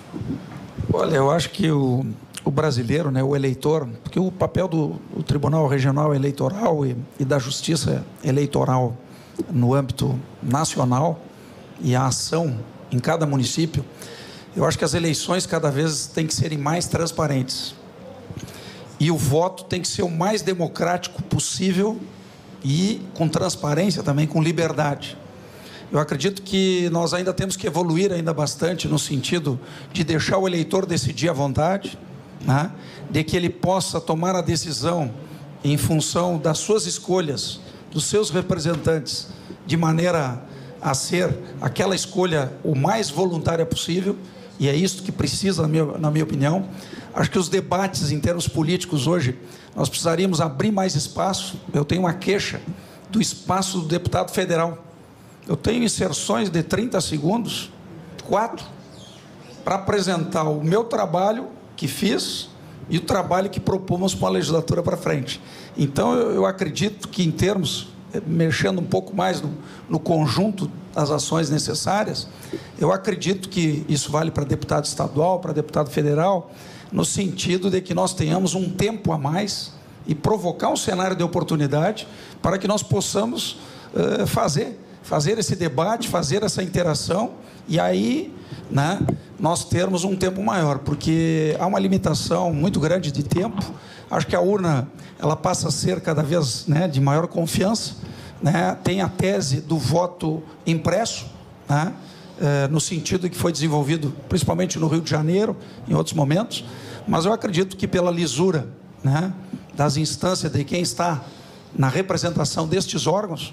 Olha, eu acho que o, o brasileiro, né, o eleitor, porque o papel do, do Tribunal Regional Eleitoral e, e da Justiça Eleitoral no âmbito nacional e a ação em cada município, eu acho que as eleições cada vez têm que serem mais transparentes. E o voto tem que ser o mais democrático possível e com transparência também, com liberdade. Eu acredito que nós ainda temos que evoluir ainda bastante no sentido de deixar o eleitor decidir à vontade, né? De que ele possa tomar a decisão em função das suas escolhas, dos seus representantes, de maneira a ser aquela escolha o mais voluntária possível, e é isso que precisa, na minha, na minha opinião. Acho que os debates em termos políticos hoje, nós precisaríamos abrir mais espaço. Eu tenho uma queixa do espaço do deputado federal. Eu tenho inserções de trinta segundos, quatro, para apresentar o meu trabalho que fiz e o trabalho que propomos para a legislatura para frente. Então, eu, eu acredito que, em termos, mexendo um pouco mais no, no conjunto das ações necessárias, eu acredito que isso vale para deputado estadual, para deputado federal, no sentido de que nós tenhamos um tempo a mais e provocar um cenário de oportunidade para que nós possamos uh, fazer, fazer esse debate, fazer essa interação e aí, né, nós termos um tempo maior, porque há uma limitação muito grande de tempo. Acho que a urna ela passa a ser cada vez, né, de maior confiança, né? Tem a tese do voto impresso, né, é, no sentido que foi desenvolvido principalmente no Rio de Janeiro, em outros momentos, mas eu acredito que pela lisura, né, das instâncias de quem está na representação destes órgãos,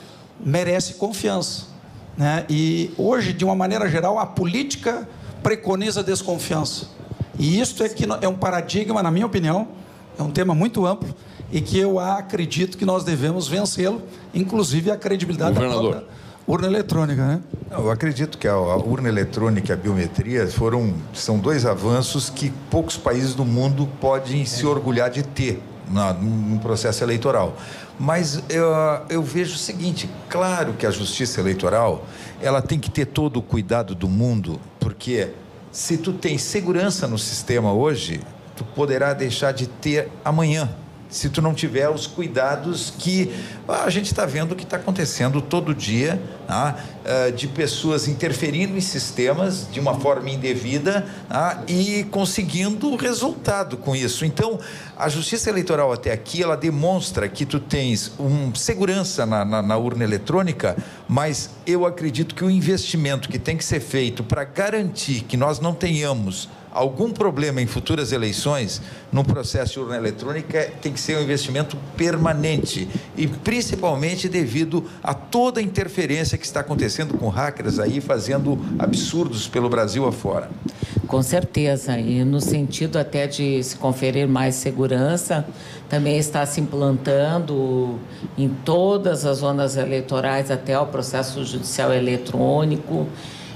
merece confiança, né? E hoje, de uma maneira geral, a política preconiza desconfiança. E isso é, que é um paradigma, na minha opinião, é um tema muito amplo e que eu acredito que nós devemos vencê-lo, inclusive a credibilidade da própria urna eletrônica, né? Eu acredito que a urna eletrônica e a biometria foram, são dois avanços que poucos países do mundo podem se orgulhar de ter na, num processo eleitoral. Mas eu, eu vejo o seguinte, claro que a justiça eleitoral, ela tem que ter todo o cuidado do mundo, porque se tu tem segurança no sistema hoje, tu poderá deixar de ter amanhã, se tu não tiver os cuidados que a gente está vendo que está acontecendo todo dia, tá? De pessoas interferindo em sistemas de uma forma indevida, tá? E conseguindo resultado com isso. Então, a justiça eleitoral até aqui, ela demonstra que tu tens um, segurança na, na, na urna eletrônica, mas eu acredito que o investimento que tem que ser feito para garantir que nós não tenhamos algum problema em futuras eleições, no processo de urna eletrônica, tem que ser um investimento permanente e principalmente devido a toda a interferência que está acontecendo com hackers aí, fazendo absurdos pelo Brasil afora. Com certeza, e no sentido até de se conferir mais segurança, também está se implantando em todas as zonas eleitorais até o processo judicial eletrônico.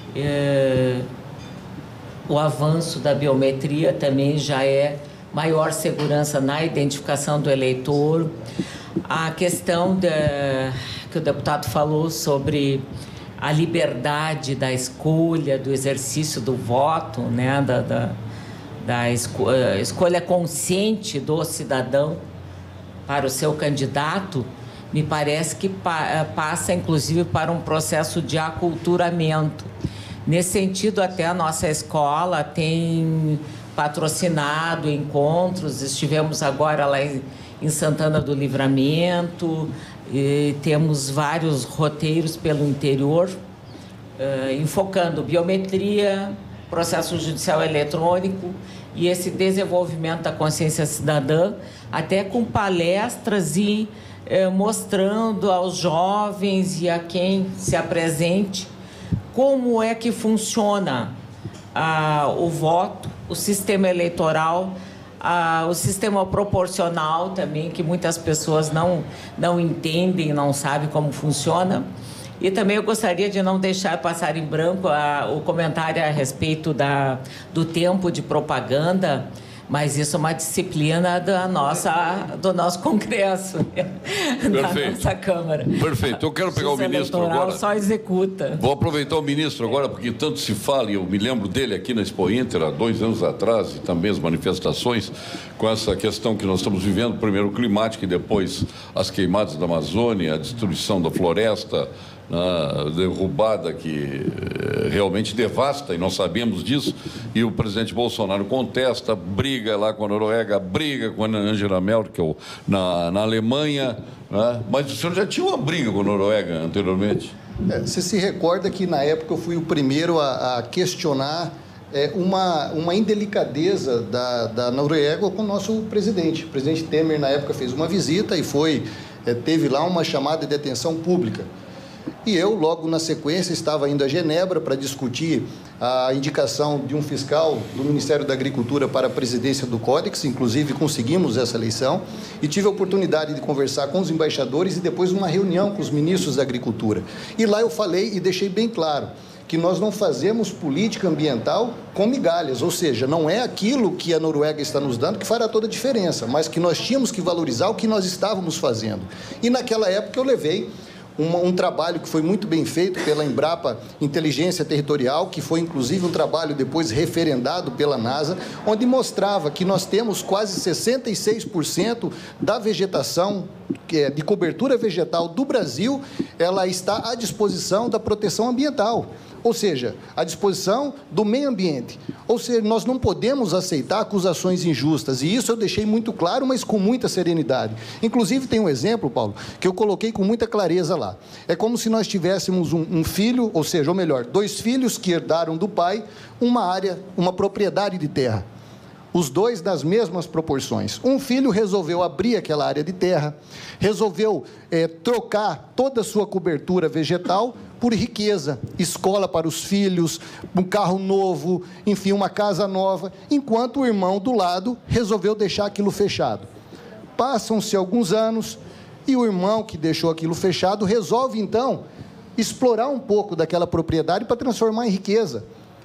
É... O avanço da biometria também já é maior segurança na identificação do eleitor. A questão da, que o deputado falou sobre a liberdade da escolha, do exercício do voto, né, da, da, da esco, escolha consciente do cidadão para o seu candidato, me parece que pa, passa, inclusive, para um processo de aculturamento. Nesse sentido, até a nossa escola tem patrocinado encontros, estivemos agora lá em Santana do Livramento, e temos vários roteiros pelo interior, uh, enfocando biometria, processo judicial eletrônico e esse desenvolvimento da consciência cidadã, até com palestras e uh, mostrando aos jovens e a quem se apresente como é que funciona ah, o voto, o sistema eleitoral, ah, o sistema proporcional também, que muitas pessoas não, não entendem, não sabem como funciona. E também eu gostaria de não deixar passar em branco ah, o comentário a respeito da, do tempo de propaganda, mas isso é uma disciplina da nossa, do nosso Congresso, da nossa Câmara. Perfeito. Eu quero pegar o ministro agora. Só executa. Vou aproveitar o ministro agora, porque tanto se fala, e eu me lembro dele aqui na Expo Inter, há dois anos atrás, e também as manifestações, com essa questão que nós estamos vivendo, primeiro climática e depois as queimadas da Amazônia, a destruição da floresta, a derrubada que realmente devasta, e nós sabemos disso, e o presidente Bolsonaro contesta, briga lá com a Noruega, briga com a Angela Merkel na, na Alemanha, né? Mas o senhor já tinha uma briga com a Noruega anteriormente? É, você se recorda que na época eu fui o primeiro a, a questionar é, uma, uma indelicadeza da, da Noruega com o nosso presidente. O presidente Temer, na época, fez uma visita e foi, é, teve lá uma chamada de atenção pública. E eu, logo na sequência, estava indo a Genebra para discutir a indicação de um fiscal do Ministério da Agricultura para a presidência do Códex, inclusive conseguimos essa eleição, e tive a oportunidade de conversar com os embaixadores e depois uma reunião com os ministros da Agricultura. E lá eu falei e deixei bem claro que nós não fazemos política ambiental com migalhas, ou seja, não é aquilo que a Noruega está nos dando que fará toda a diferença, mas que nós tínhamos que valorizar o que nós estávamos fazendo. E naquela época eu levei Um, um trabalho que foi muito bem feito pela Embrapa Inteligência Territorial, que foi inclusive um trabalho depois referendado pela NASA, onde mostrava que nós temos quase sessenta e seis por cento da vegetação, de cobertura vegetal do Brasil, ela está à disposição da proteção ambiental, ou seja, à disposição do meio ambiente. Ou seja, nós não podemos aceitar acusações injustas, e isso eu deixei muito claro, mas com muita serenidade. Inclusive, tem um exemplo, Paulo, que eu coloquei com muita clareza lá. É como se nós tivéssemos um, um filho, ou seja, ou melhor, dois filhos que herdaram do pai uma área, uma propriedade de terra. Os dois nas mesmas proporções. Um filho resolveu abrir aquela área de terra, resolveu é, trocar toda a sua cobertura vegetal por riqueza, escola para os filhos, um carro novo, enfim, uma casa nova, enquanto o irmão do lado resolveu deixar aquilo fechado. Passam-se alguns anos e o irmão que deixou aquilo fechado resolve, então, explorar um pouco daquela propriedade para transformar em riqueza.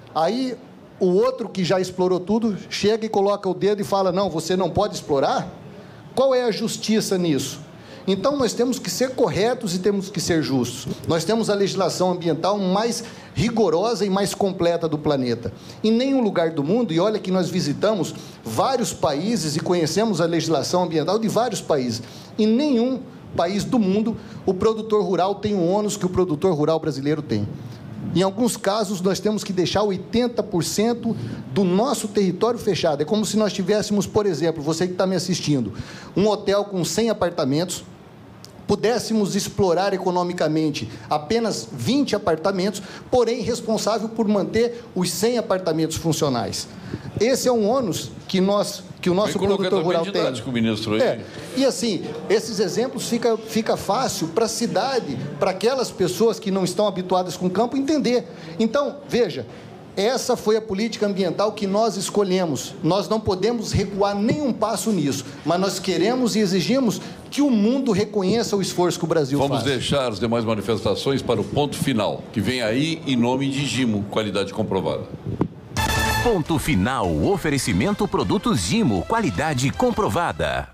Aí o outro que já explorou tudo chega e coloca o dedo e fala, não, você não pode explorar? Qual é a justiça nisso? Então, nós temos que ser corretos e temos que ser justos. Nós temos a legislação ambiental mais rigorosa e mais completa do planeta. Em nenhum lugar do mundo, e olha que nós visitamos vários países e conhecemos a legislação ambiental de vários países, em nenhum país do mundo o produtor rural tem o ônus que o produtor rural brasileiro tem. Em alguns casos, nós temos que deixar oitenta por cento do nosso território fechado. É como se nós tivéssemos, por exemplo, você que está me assistindo, um hotel com cem apartamentos, pudéssemos explorar economicamente apenas vinte apartamentos, porém responsável por manter os cem apartamentos funcionais. Esse é um ônus que, nós, que o nosso produtor rural tem. Com o ministro aí. É. E assim, esses exemplos fica, fica fácil para a cidade, para aquelas pessoas que não estão habituadas com o campo entender. Então, veja, essa foi a política ambiental que nós escolhemos. Nós não podemos recuar nem um passo nisso, mas nós queremos e exigimos que o mundo reconheça o esforço que o Brasil Vamos faz. Vamos deixar as demais manifestações para o ponto final, que vem aí em nome de Gimo, qualidade comprovada. Ponto final, oferecimento produtos Gimo, qualidade comprovada.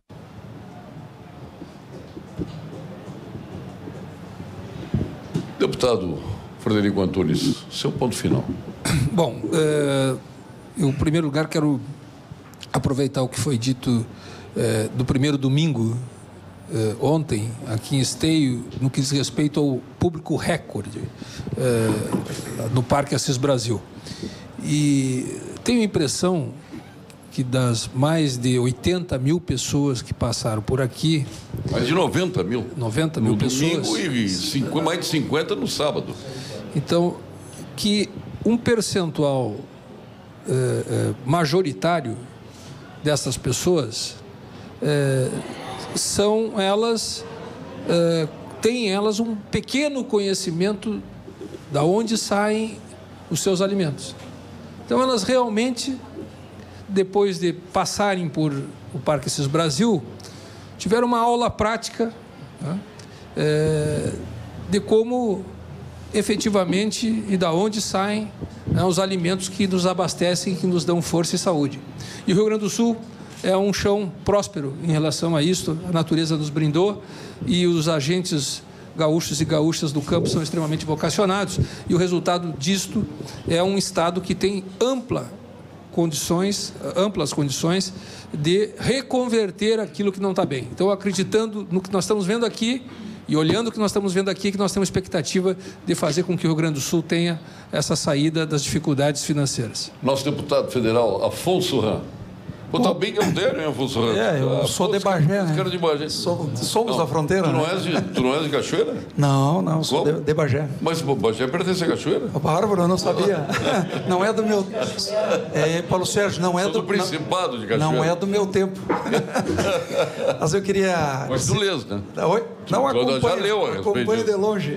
Deputado Frederico Antunes, seu ponto final. Bom, é, eu, em primeiro lugar, quero aproveitar o que foi dito é, do primeiro domingo, é, ontem, aqui em Esteio, no que diz respeito ao público recorde é, no Parque Assis Brasil. E tenho a impressão que das mais de oitenta mil pessoas que passaram por aqui... Mais de noventa mil. noventa mil pessoas. No domingo e cinco, mais de cinquenta no sábado. Então, que um percentual eh, eh, majoritário dessas pessoas eh, são elas, eh, têm elas um pequeno conhecimento da onde saem os seus alimentos. Então, elas realmente, depois de passarem por o Parque Assis Brasil, tiveram uma aula prática, né, é, de como efetivamente e da onde saem, né, os alimentos que nos abastecem, que nos dão força e saúde. E o Rio Grande do Sul é um chão próspero em relação a isso, a natureza nos brindou e os agentes gaúchos e gaúchas do campo são extremamente vocacionados e o resultado disto é um estado que tem ampla condições, amplas condições de reconverter aquilo que não está bem. Então, acreditando no que nós estamos vendo aqui e olhando o que nós estamos vendo aqui, que nós temos expectativa de fazer com que o Rio Grande do Sul tenha essa saída das dificuldades financeiras. Nosso deputado federal, Afonso Ram. Pô, tá bem Galdério, hein, Afonso Ramos? É, eu ah, sou pô, de Bagé, né? Cara de Bagé. Somos, somos não, da fronteira, tu não, né? és de, tu não és de Cachoeira? Não, não, sou de, de Bagé. Mas pô, Bagé pertence a Cachoeira? Bárbaro, eu não sabia. Não é do meu... É, Paulo Sérgio, não é Sou do... do Principado de Cachoeira. Não é do meu tempo. Mas eu queria... Mas tu lês, né? Oi? Não, acompanho, já leu a respeito acompanho de longe.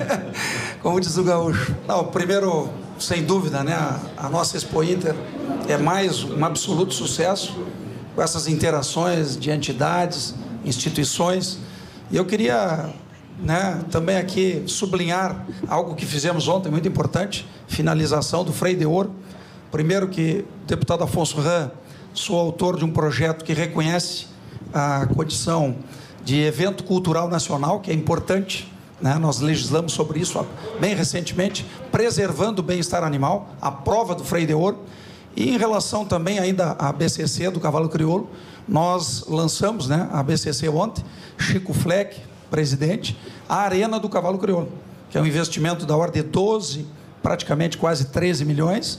Como diz o gaúcho. Não, primeiro, sem dúvida, né? A, a nossa Expo Inter é mais um absoluto sucesso, com essas interações de entidades, instituições. E eu queria, né, também aqui sublinhar algo que fizemos ontem, muito importante, finalização do Freio de Ouro. Primeiro que o deputado Afonso Ram, sou autor de um projeto que reconhece a condição de evento cultural nacional, que é importante, né? Nós legislamos sobre isso bem recentemente, preservando o bem-estar animal, a prova do Freio de Ouro. E em relação também ainda à B C C do Cavalo Crioulo, nós lançamos, né, a B C C ontem, Chico Fleck, presidente, a Arena do Cavalo Crioulo, que é um investimento da ordem de doze, praticamente quase treze milhões,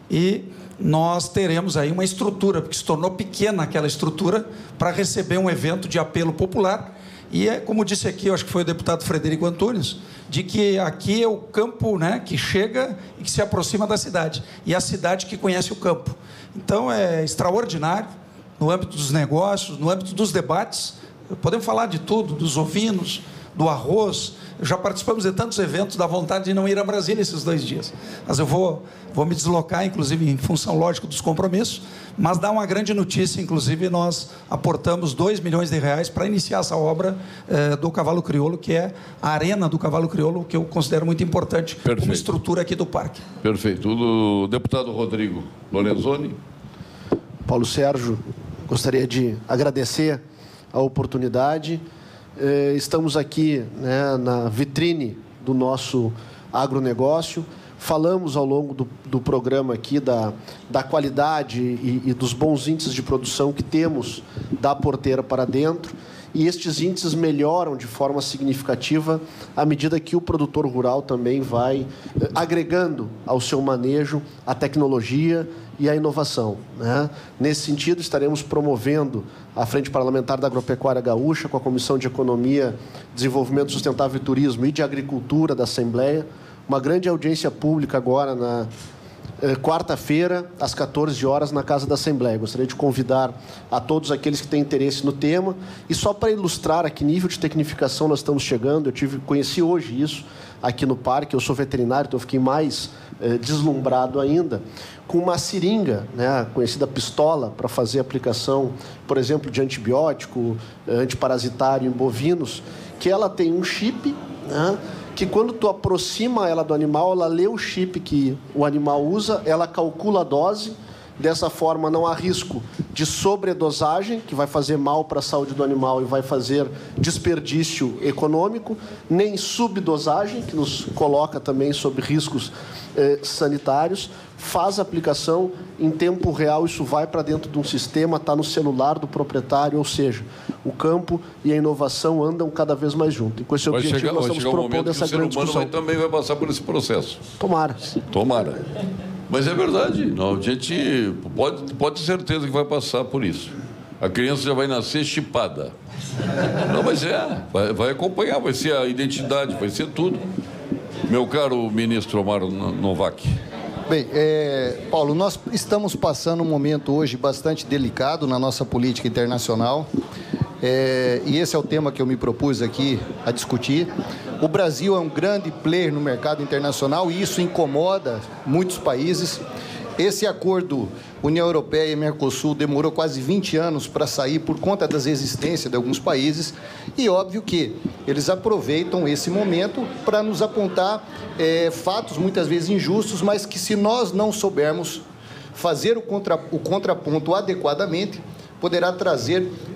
e nós teremos aí uma estrutura, porque se tornou pequena aquela estrutura, para receber um evento de apelo popular. E é como disse aqui, eu acho que foi o deputado Frederico Antunes, de que aqui é o campo, né, que chega e que se aproxima da cidade, e a cidade que conhece o campo. Então é extraordinário, no âmbito dos negócios, no âmbito dos debates, podemos falar de tudo, dos ovinos, do arroz. Já participamos de tantos eventos, dá vontade de não ir a Brasília esses dois dias. Mas eu vou, vou me deslocar, inclusive, em função, lógico, dos compromissos, mas dá uma grande notícia, inclusive, nós aportamos dois milhões de reais para iniciar essa obra eh, do Cavalo Crioulo, que é a Arena do Cavalo Crioulo, que eu considero muito importante. Perfeito. Como estrutura aqui do parque. Perfeito. O deputado Rodrigo Lorenzoni. Paulo Sérgio, gostaria de agradecer a oportunidade. Estamos aqui, né, na vitrine do nosso agronegócio. Falamos ao longo do, do programa aqui da, da qualidade e, e dos bons índices de produção que temos da porteira para dentro. E estes índices melhoram de forma significativa à medida que o produtor rural também vai agregando ao seu manejo a tecnologia e a inovação, né? Nesse sentido, estaremos promovendo a Frente Parlamentar da Agropecuária Gaúcha com a Comissão de Economia, Desenvolvimento Sustentável e Turismo e de Agricultura da Assembleia, uma grande audiência pública agora na eh, quarta-feira, às quatorze horas, na Casa da Assembleia. Gostaria de convidar a todos aqueles que têm interesse no tema. E só para ilustrar a que nível de tecnificação nós estamos chegando, eu tive, conheci hoje isso aqui no parque, eu sou veterinário, então eu fiquei mais eh, deslumbrado ainda, com uma seringa, né, conhecida pistola, para fazer aplicação, por exemplo, de antibiótico, antiparasitário em bovinos, que ela tem um chip, né, que quando tu aproxima ela do animal, ela lê o chip que o animal usa, ela calcula a dose. Dessa forma, não há risco de sobredosagem, que vai fazer mal para a saúde do animal e vai fazer desperdício econômico, nem subdosagem, que nos coloca também sob riscos eh, sanitários. Faz a aplicação em tempo real, isso vai para dentro de um sistema, está no celular do proprietário, ou seja, o campo e a inovação andam cada vez mais juntos. E com esse vai objetivo, chegar, nós estamos propondo essa grande discussão. O ser humano vai, também vai passar por esse processo. Tomara. Tomara. Mas é verdade, não, a gente pode, pode ter certeza que vai passar por isso. A criança já vai nascer chipada. Não, mas é, vai, vai acompanhar, vai ser a identidade, vai ser tudo. Meu caro ministro Omar Novak. Bem, é, Paulo, nós estamos passando um momento hoje bastante delicado na nossa política internacional. É, e esse é o tema que eu me propus aqui a discutir. O Brasil é um grande player no mercado internacional e isso incomoda muitos países. Esse acordo União Europeia e Mercosul demorou quase vinte anos para sair por conta das resistências de alguns países e óbvio que eles aproveitam esse momento para nos apontar é, fatos muitas vezes injustos, mas que se nós não soubermos fazer o, contra, o contraponto adequadamente, poderá trazer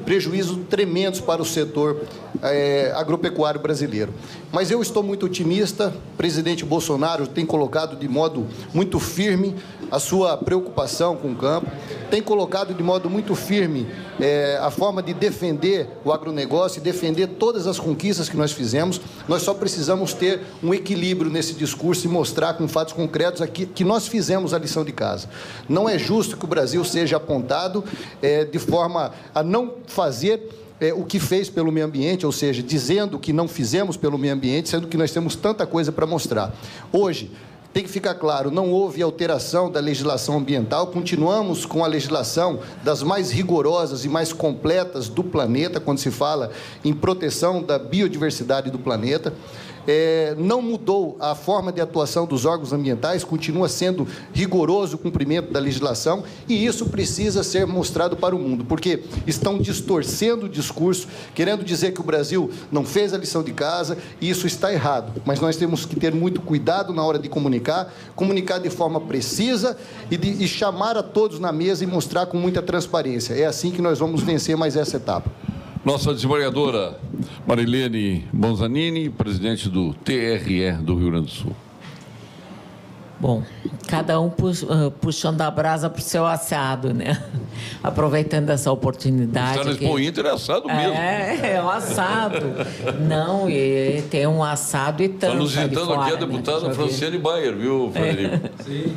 prejuízos tremendos para o setor é, agropecuário brasileiro. Mas eu estou muito otimista, o presidente Bolsonaro tem colocado de modo muito firme a sua preocupação com o campo, tem colocado de modo muito firme é, a forma de defender o agronegócio e defender todas as conquistas que nós fizemos. Nós só precisamos ter um equilíbrio nesse discurso e mostrar com fatos concretos aqui que nós fizemos a lição de casa. Não é justo que o Brasil seja apontado é, de forma a não fazer É, o que fez pelo meio ambiente, ou seja, dizendo que não fizemos pelo meio ambiente, sendo que nós temos tanta coisa para mostrar. Hoje, tem que ficar claro, não houve alteração da legislação ambiental, continuamos com a legislação das mais rigorosas e mais completas do planeta, quando se fala em proteção da biodiversidade do planeta. É, não mudou a forma de atuação dos órgãos ambientais, continua sendo rigoroso o cumprimento da legislação, e isso precisa ser mostrado para o mundo, porque estão distorcendo o discurso, querendo dizer que o Brasil não fez a lição de casa, e isso está errado. Mas nós temos que ter muito cuidado na hora de comunicar, comunicar de forma precisa e, de, e chamar a todos na mesa e mostrar com muita transparência. É assim que nós vamos vencer mais essa etapa. Nossa desembargadora Marilene Bonzanini, presidente do T R E do Rio Grande do Sul. Bom, cada um puxando a brasa para o seu assado, né? Aproveitando essa oportunidade. Está no Expo Inter é assado mesmo. É, é um assado. Não, e tem um assado e tanto. Está nos visitando aqui a deputada né? Franciane Bayer, viu, Frederico? É. Sim.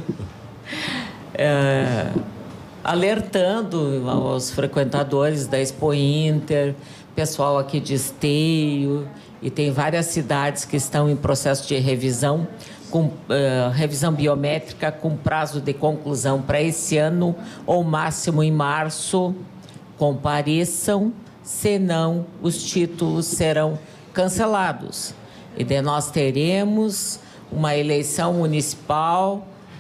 É... alertando aos frequentadores da Expo Inter, pessoal aqui de Esteio, e tem várias cidades que estão em processo de revisão, com uh, revisão biométrica com prazo de conclusão para esse ano, ou máximo em março. Compareçam, senão os títulos serão cancelados. E daí nós teremos uma eleição municipal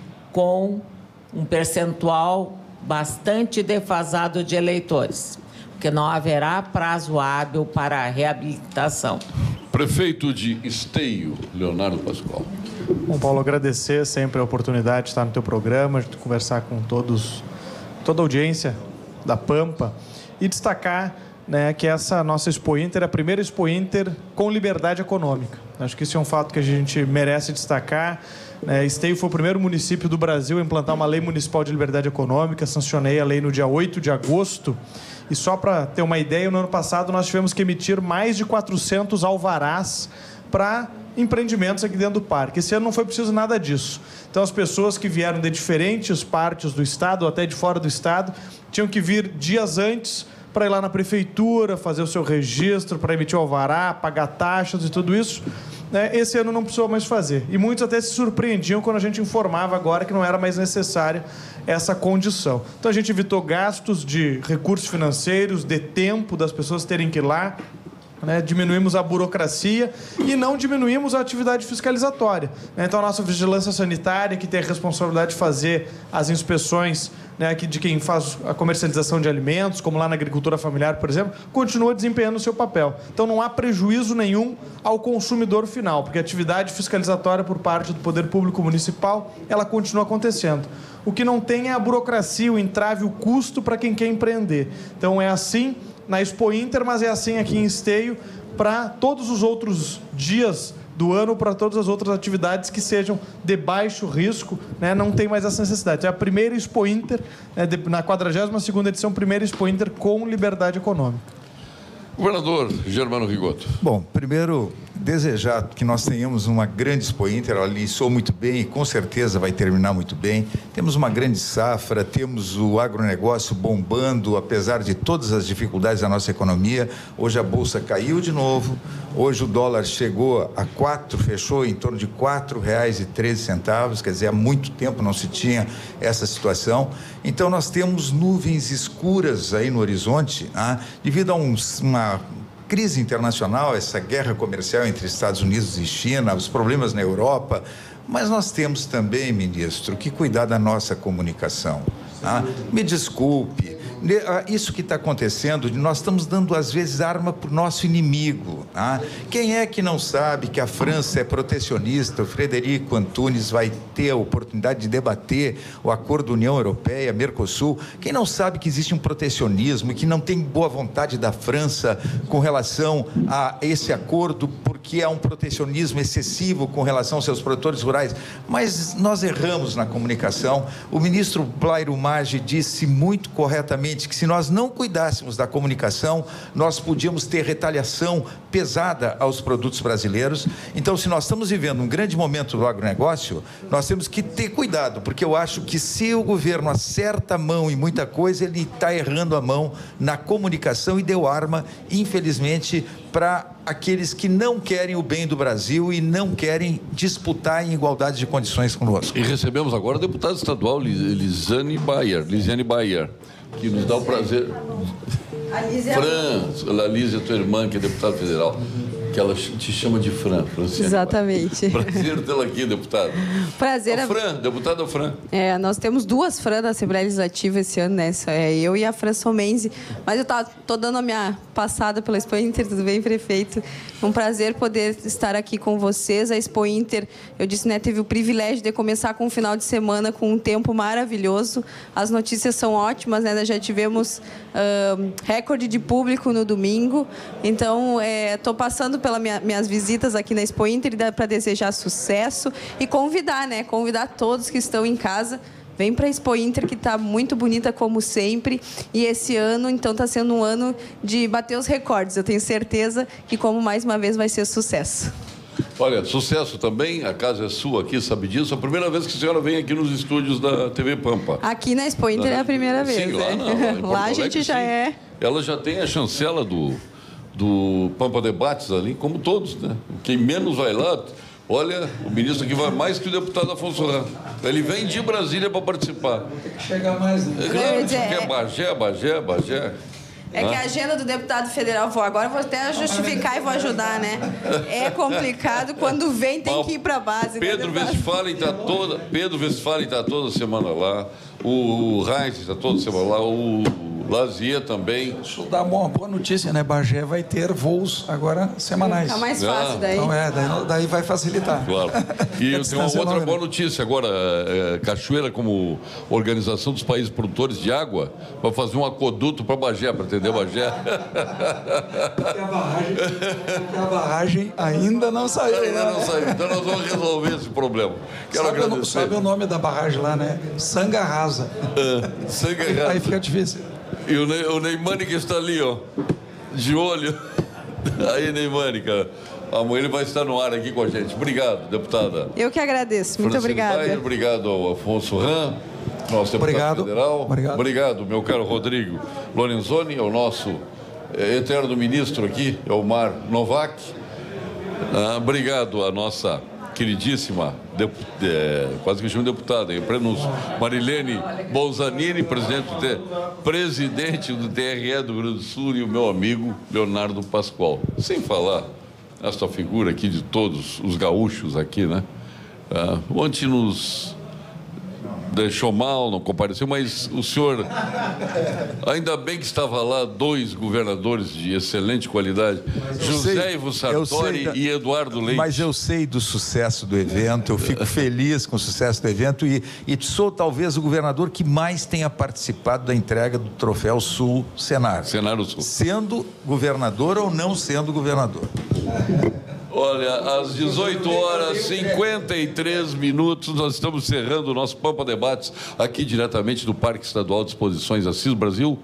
com um percentual bastante defasado de eleitores, porque não haverá prazo hábil para a reabilitação. Prefeito de Esteio, Leonardo Pascoal. Bom, Paulo, agradecer sempre a oportunidade de estar no teu programa, de conversar com todos, toda a audiência da Pampa e destacar, né, que essa nossa Expo Inter é a primeira Expo Inter com liberdade econômica. Acho que isso é um fato que a gente merece destacar. É, Esteio foi o primeiro município do Brasil a implantar uma lei municipal de liberdade econômica. Sancionei a lei no dia oito de agosto. E só para ter uma ideia, no ano passado nós tivemos que emitir mais de quatrocentos alvarás para empreendimentos aqui dentro do parque. Esse ano não foi preciso nada disso. Então, as pessoas que vieram de diferentes partes do estado, ou até de fora do estado, tinham que vir dias antes para ir lá na prefeitura, fazer o seu registro, para emitir o alvará, pagar taxas e tudo isso. Esse ano não precisou mais fazer. E muitos até se surpreendiam quando a gente informava agora que não era mais necessária essa condição. Então, a gente evitou gastos de recursos financeiros, de tempo das pessoas terem que ir lá, né? Diminuímos a burocracia e não diminuímos a atividade fiscalizatória, né? Então, a nossa vigilância sanitária, que tem a responsabilidade de fazer as inspeções, né, de quem faz a comercialização de alimentos, como lá na agricultura familiar, por exemplo, continua desempenhando o seu papel. Então, não há prejuízo nenhum ao consumidor final, porque a atividade fiscalizatória por parte do Poder Público Municipal, ela continua acontecendo. O que não tem é a burocracia, o entrave, o custo para quem quer empreender. Então, é assim na Expo Inter, mas é assim aqui em Esteio para todos os outros dias do ano, para todas as outras atividades que sejam de baixo risco, né? Não tem mais essa necessidade. É a primeira Expo Inter, né, de, na quadragésima segunda edição, primeira Expo Inter com liberdade econômica. Governador Germano Rigotto. Bom, primeiro, desejar que nós tenhamos uma grande Expo Inter. Ela iniciou muito bem e com certeza vai terminar muito bem. Temos uma grande safra, temos o agronegócio bombando, apesar de todas as dificuldades da nossa economia. Hoje a Bolsa caiu de novo, hoje o dólar chegou a quatro, fechou em torno de quatro reais e treze centavos, quer dizer, há muito tempo não se tinha essa situação. Então, nós temos nuvens escuras aí no horizonte, ah, devido a um, uma crise internacional, essa guerra comercial entre Estados Unidos e China, os problemas na Europa, mas nós temos também, ministro, que cuidar da nossa comunicação. Ah, me desculpe, Isso que está acontecendo, nós estamos dando, às vezes, arma para o nosso inimigo. Tá? Quem é que não sabe que a França é protecionista? O Frederico Antunes vai ter a oportunidade de debater o acordo União Europeia, Mercosul. Quem não sabe que existe um protecionismo e que não tem boa vontade da França com relação a esse acordo, porque é um protecionismo excessivo com relação aos seus produtores rurais? Mas nós erramos na comunicação. O ministro Blairo Maggi disse muito corretamente que se nós não cuidássemos da comunicação, nós podíamos ter retaliação pesada aos produtos brasileiros. Então, se nós estamos vivendo um grande momento do agronegócio, nós temos que ter cuidado, porque eu acho que se o governo acerta a mão em muita coisa, ele está errando a mão na comunicação e deu arma, infelizmente, para aqueles que não querem o bem do Brasil e não querem disputar em igualdade de condições conosco. E recebemos agora a deputada estadual Lisiane Bayer, Lisiane Bayer, que nos dá o prazer... A Lízia... Fran, a Lízia, tua irmã, que é deputada federal, que ela te chama de Fran, Franciane. Exatamente. Prazer tê-la aqui, deputada. Prazer. A Fran, deputada Fran. É, nós temos duas Fran da Assembleia Legislativa esse ano, né? É eu e a Fran Somenzi. Mas eu tá, tô dando a minha passada pela Expo Inter, tudo bem, prefeito? É um prazer poder estar aqui com vocês. A Expo Inter, eu disse, né, teve o privilégio de começar com um final de semana com um tempo maravilhoso. As notícias são ótimas, né? Nós já tivemos uh, recorde de público no domingo. Então, estou é, passando pelas minha, minhas visitas aqui na Expo Inter para desejar sucesso e convidar, né? Convidar todos que estão em casa. Vem para a Expo Inter, que está muito bonita como sempre. E esse ano, então, está sendo um ano de bater os recordes. Eu tenho certeza que, como mais uma vez, vai ser sucesso. Olha, sucesso também, a casa é sua aqui, sabe disso? A primeira vez que a senhora vem aqui nos estúdios da T V Pampa. Aqui na Expo Inter na... é a primeira vez, sim, lá, né? não, lá a gente já sim. é... Ela já tem a chancela do, do Pampa Debates ali, como todos, né? Quem menos vai lá... Olha, o ministro aqui vai mais que o deputado Afonso Ram. Ele vem de Brasília para participar. Tem que chegar mais, né? É claro, dizer, é Bagé, Bagé, Bagé. É que a agenda do deputado federal, vou agora vou até justificar e vou ajudar, né? É complicado, quando vem tem que ir para a base. Pedro né, Westphalen está toda, Pedro Westphalen está toda semana lá, o Reis está toda semana lá, o Lazier também. Deixa eu dar uma boa notícia, né? Bagé vai ter voos agora semanais. Tá mais fácil daí. Então, é, daí, daí vai facilitar. Claro. E eu tenho uma outra boa notícia agora. É, Cachoeira, como organização dos países produtores de água, vai fazer um aqueduto para Bagé, para atender Bagé. Porque a barragem, porque a barragem ainda não saiu. Ainda lá, não né? saiu. Então nós vamos resolver esse problema. Quero sabe, agradecer. Sabe o nome da barragem lá, né? Sangarrasa. É, Sangarrasa. Aí fica difícil. E o, ne o Neymani que está ali, ó, de olho. Aí, Neymani, cara. Amanhã ele vai estar no ar aqui com a gente. Obrigado, deputada. Eu que agradeço. Muito Francine obrigada. Bayer, obrigado ao Afonso Ram, nosso deputado obrigado. federal. Obrigado. Obrigado, meu caro Rodrigo Lorenzoni, ao nosso eh, eterno ministro aqui, Elmar Novak. Ah, obrigado à nossa queridíssima, de, de, quase que chamo deputada, em prenúncio, Marilene Bolzanini, presidente do, T, presidente do T R E do Rio Grande do Sul, e o meu amigo Leonardo Pascoal. Sem falar esta figura aqui de todos os gaúchos aqui, né? Ah, ontem nos deixou mal, não compareceu, mas o senhor, ainda bem que estava lá dois governadores de excelente qualidade, José Ivo Sartori da, e Eduardo Leite. Mas eu sei do sucesso do evento, eu fico feliz com o sucesso do evento e, e sou talvez o governador que mais tenha participado da entrega do Troféu Sul Senar. Senar do Sul. Sendo governador ou não sendo governador. Olha, às dezoito horas e cinquenta e três minutos, nós estamos encerrando o nosso Pampa Debates aqui diretamente do Parque Estadual de Exposições Assis Brasil.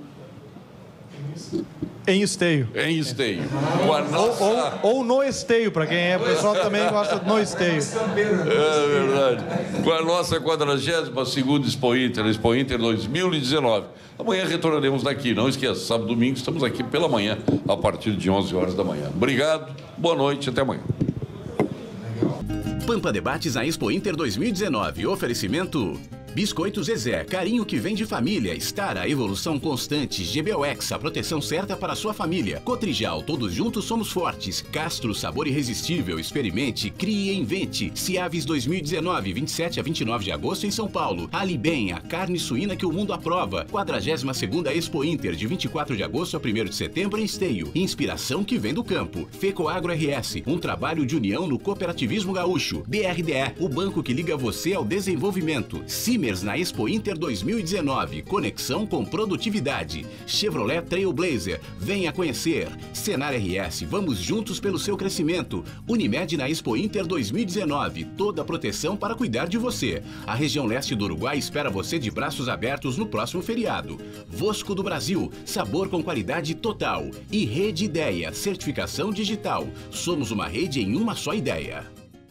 Em Esteio. Em Esteio. Com a nossa... ou, ou, ou no Esteio, para quem é, o pessoal também gosta no Esteio. É verdade. Com a nossa quadragésima segunda Expo Inter, Expo Inter dois mil e dezenove. Amanhã retornaremos daqui, não esqueça, sábado e domingo estamos aqui pela manhã, a partir de onze horas da manhã. Obrigado, boa noite, até amanhã. Pampa Debates à Expo Inter dois mil e dezenove. Oferecimento Biscoitos Zezé, carinho que vem de família. Star, a evolução constante. G B O X, a proteção certa para a sua família. Cotrijal, todos juntos somos fortes. Castro, sabor irresistível. Experimente, crie e invente. Ciaves dois mil e dezenove, vinte e sete a vinte e nove de agosto em São Paulo. Ali Bem, a carne suína que o mundo aprova. quadragésima segunda Expo Inter, de vinte e quatro de agosto a primeiro de setembro em Esteio. Inspiração que vem do campo. Fecoagro R S, um trabalho de união no cooperativismo gaúcho. B R D E, o banco que liga você ao desenvolvimento. Simers na Expo Inter dois mil e dezenove, conexão com produtividade. Chevrolet Trailblazer, venha conhecer. Senar R S, vamos juntos pelo seu crescimento. Unimed na Expo Inter dois mil e dezenove, toda a proteção para cuidar de você. A região leste do Uruguai espera você de braços abertos no próximo feriado. Vosco do Brasil, sabor com qualidade total. E Rede Ideia, certificação digital. Somos uma rede em uma só ideia.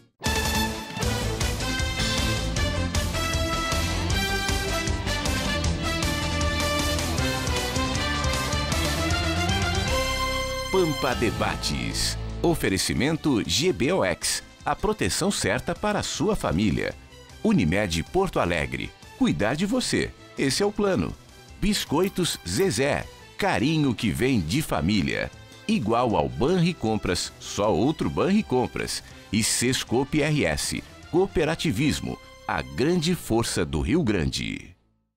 Pampa Debates. Oferecimento G B O X, a proteção certa para a sua família. Unimed Porto Alegre, cuidar de você, esse é o plano. Biscoitos Zezé, carinho que vem de família. Igual ao Banricompras, só outro Banricompras. E Sescope R S, cooperativismo, a grande força do Rio Grande.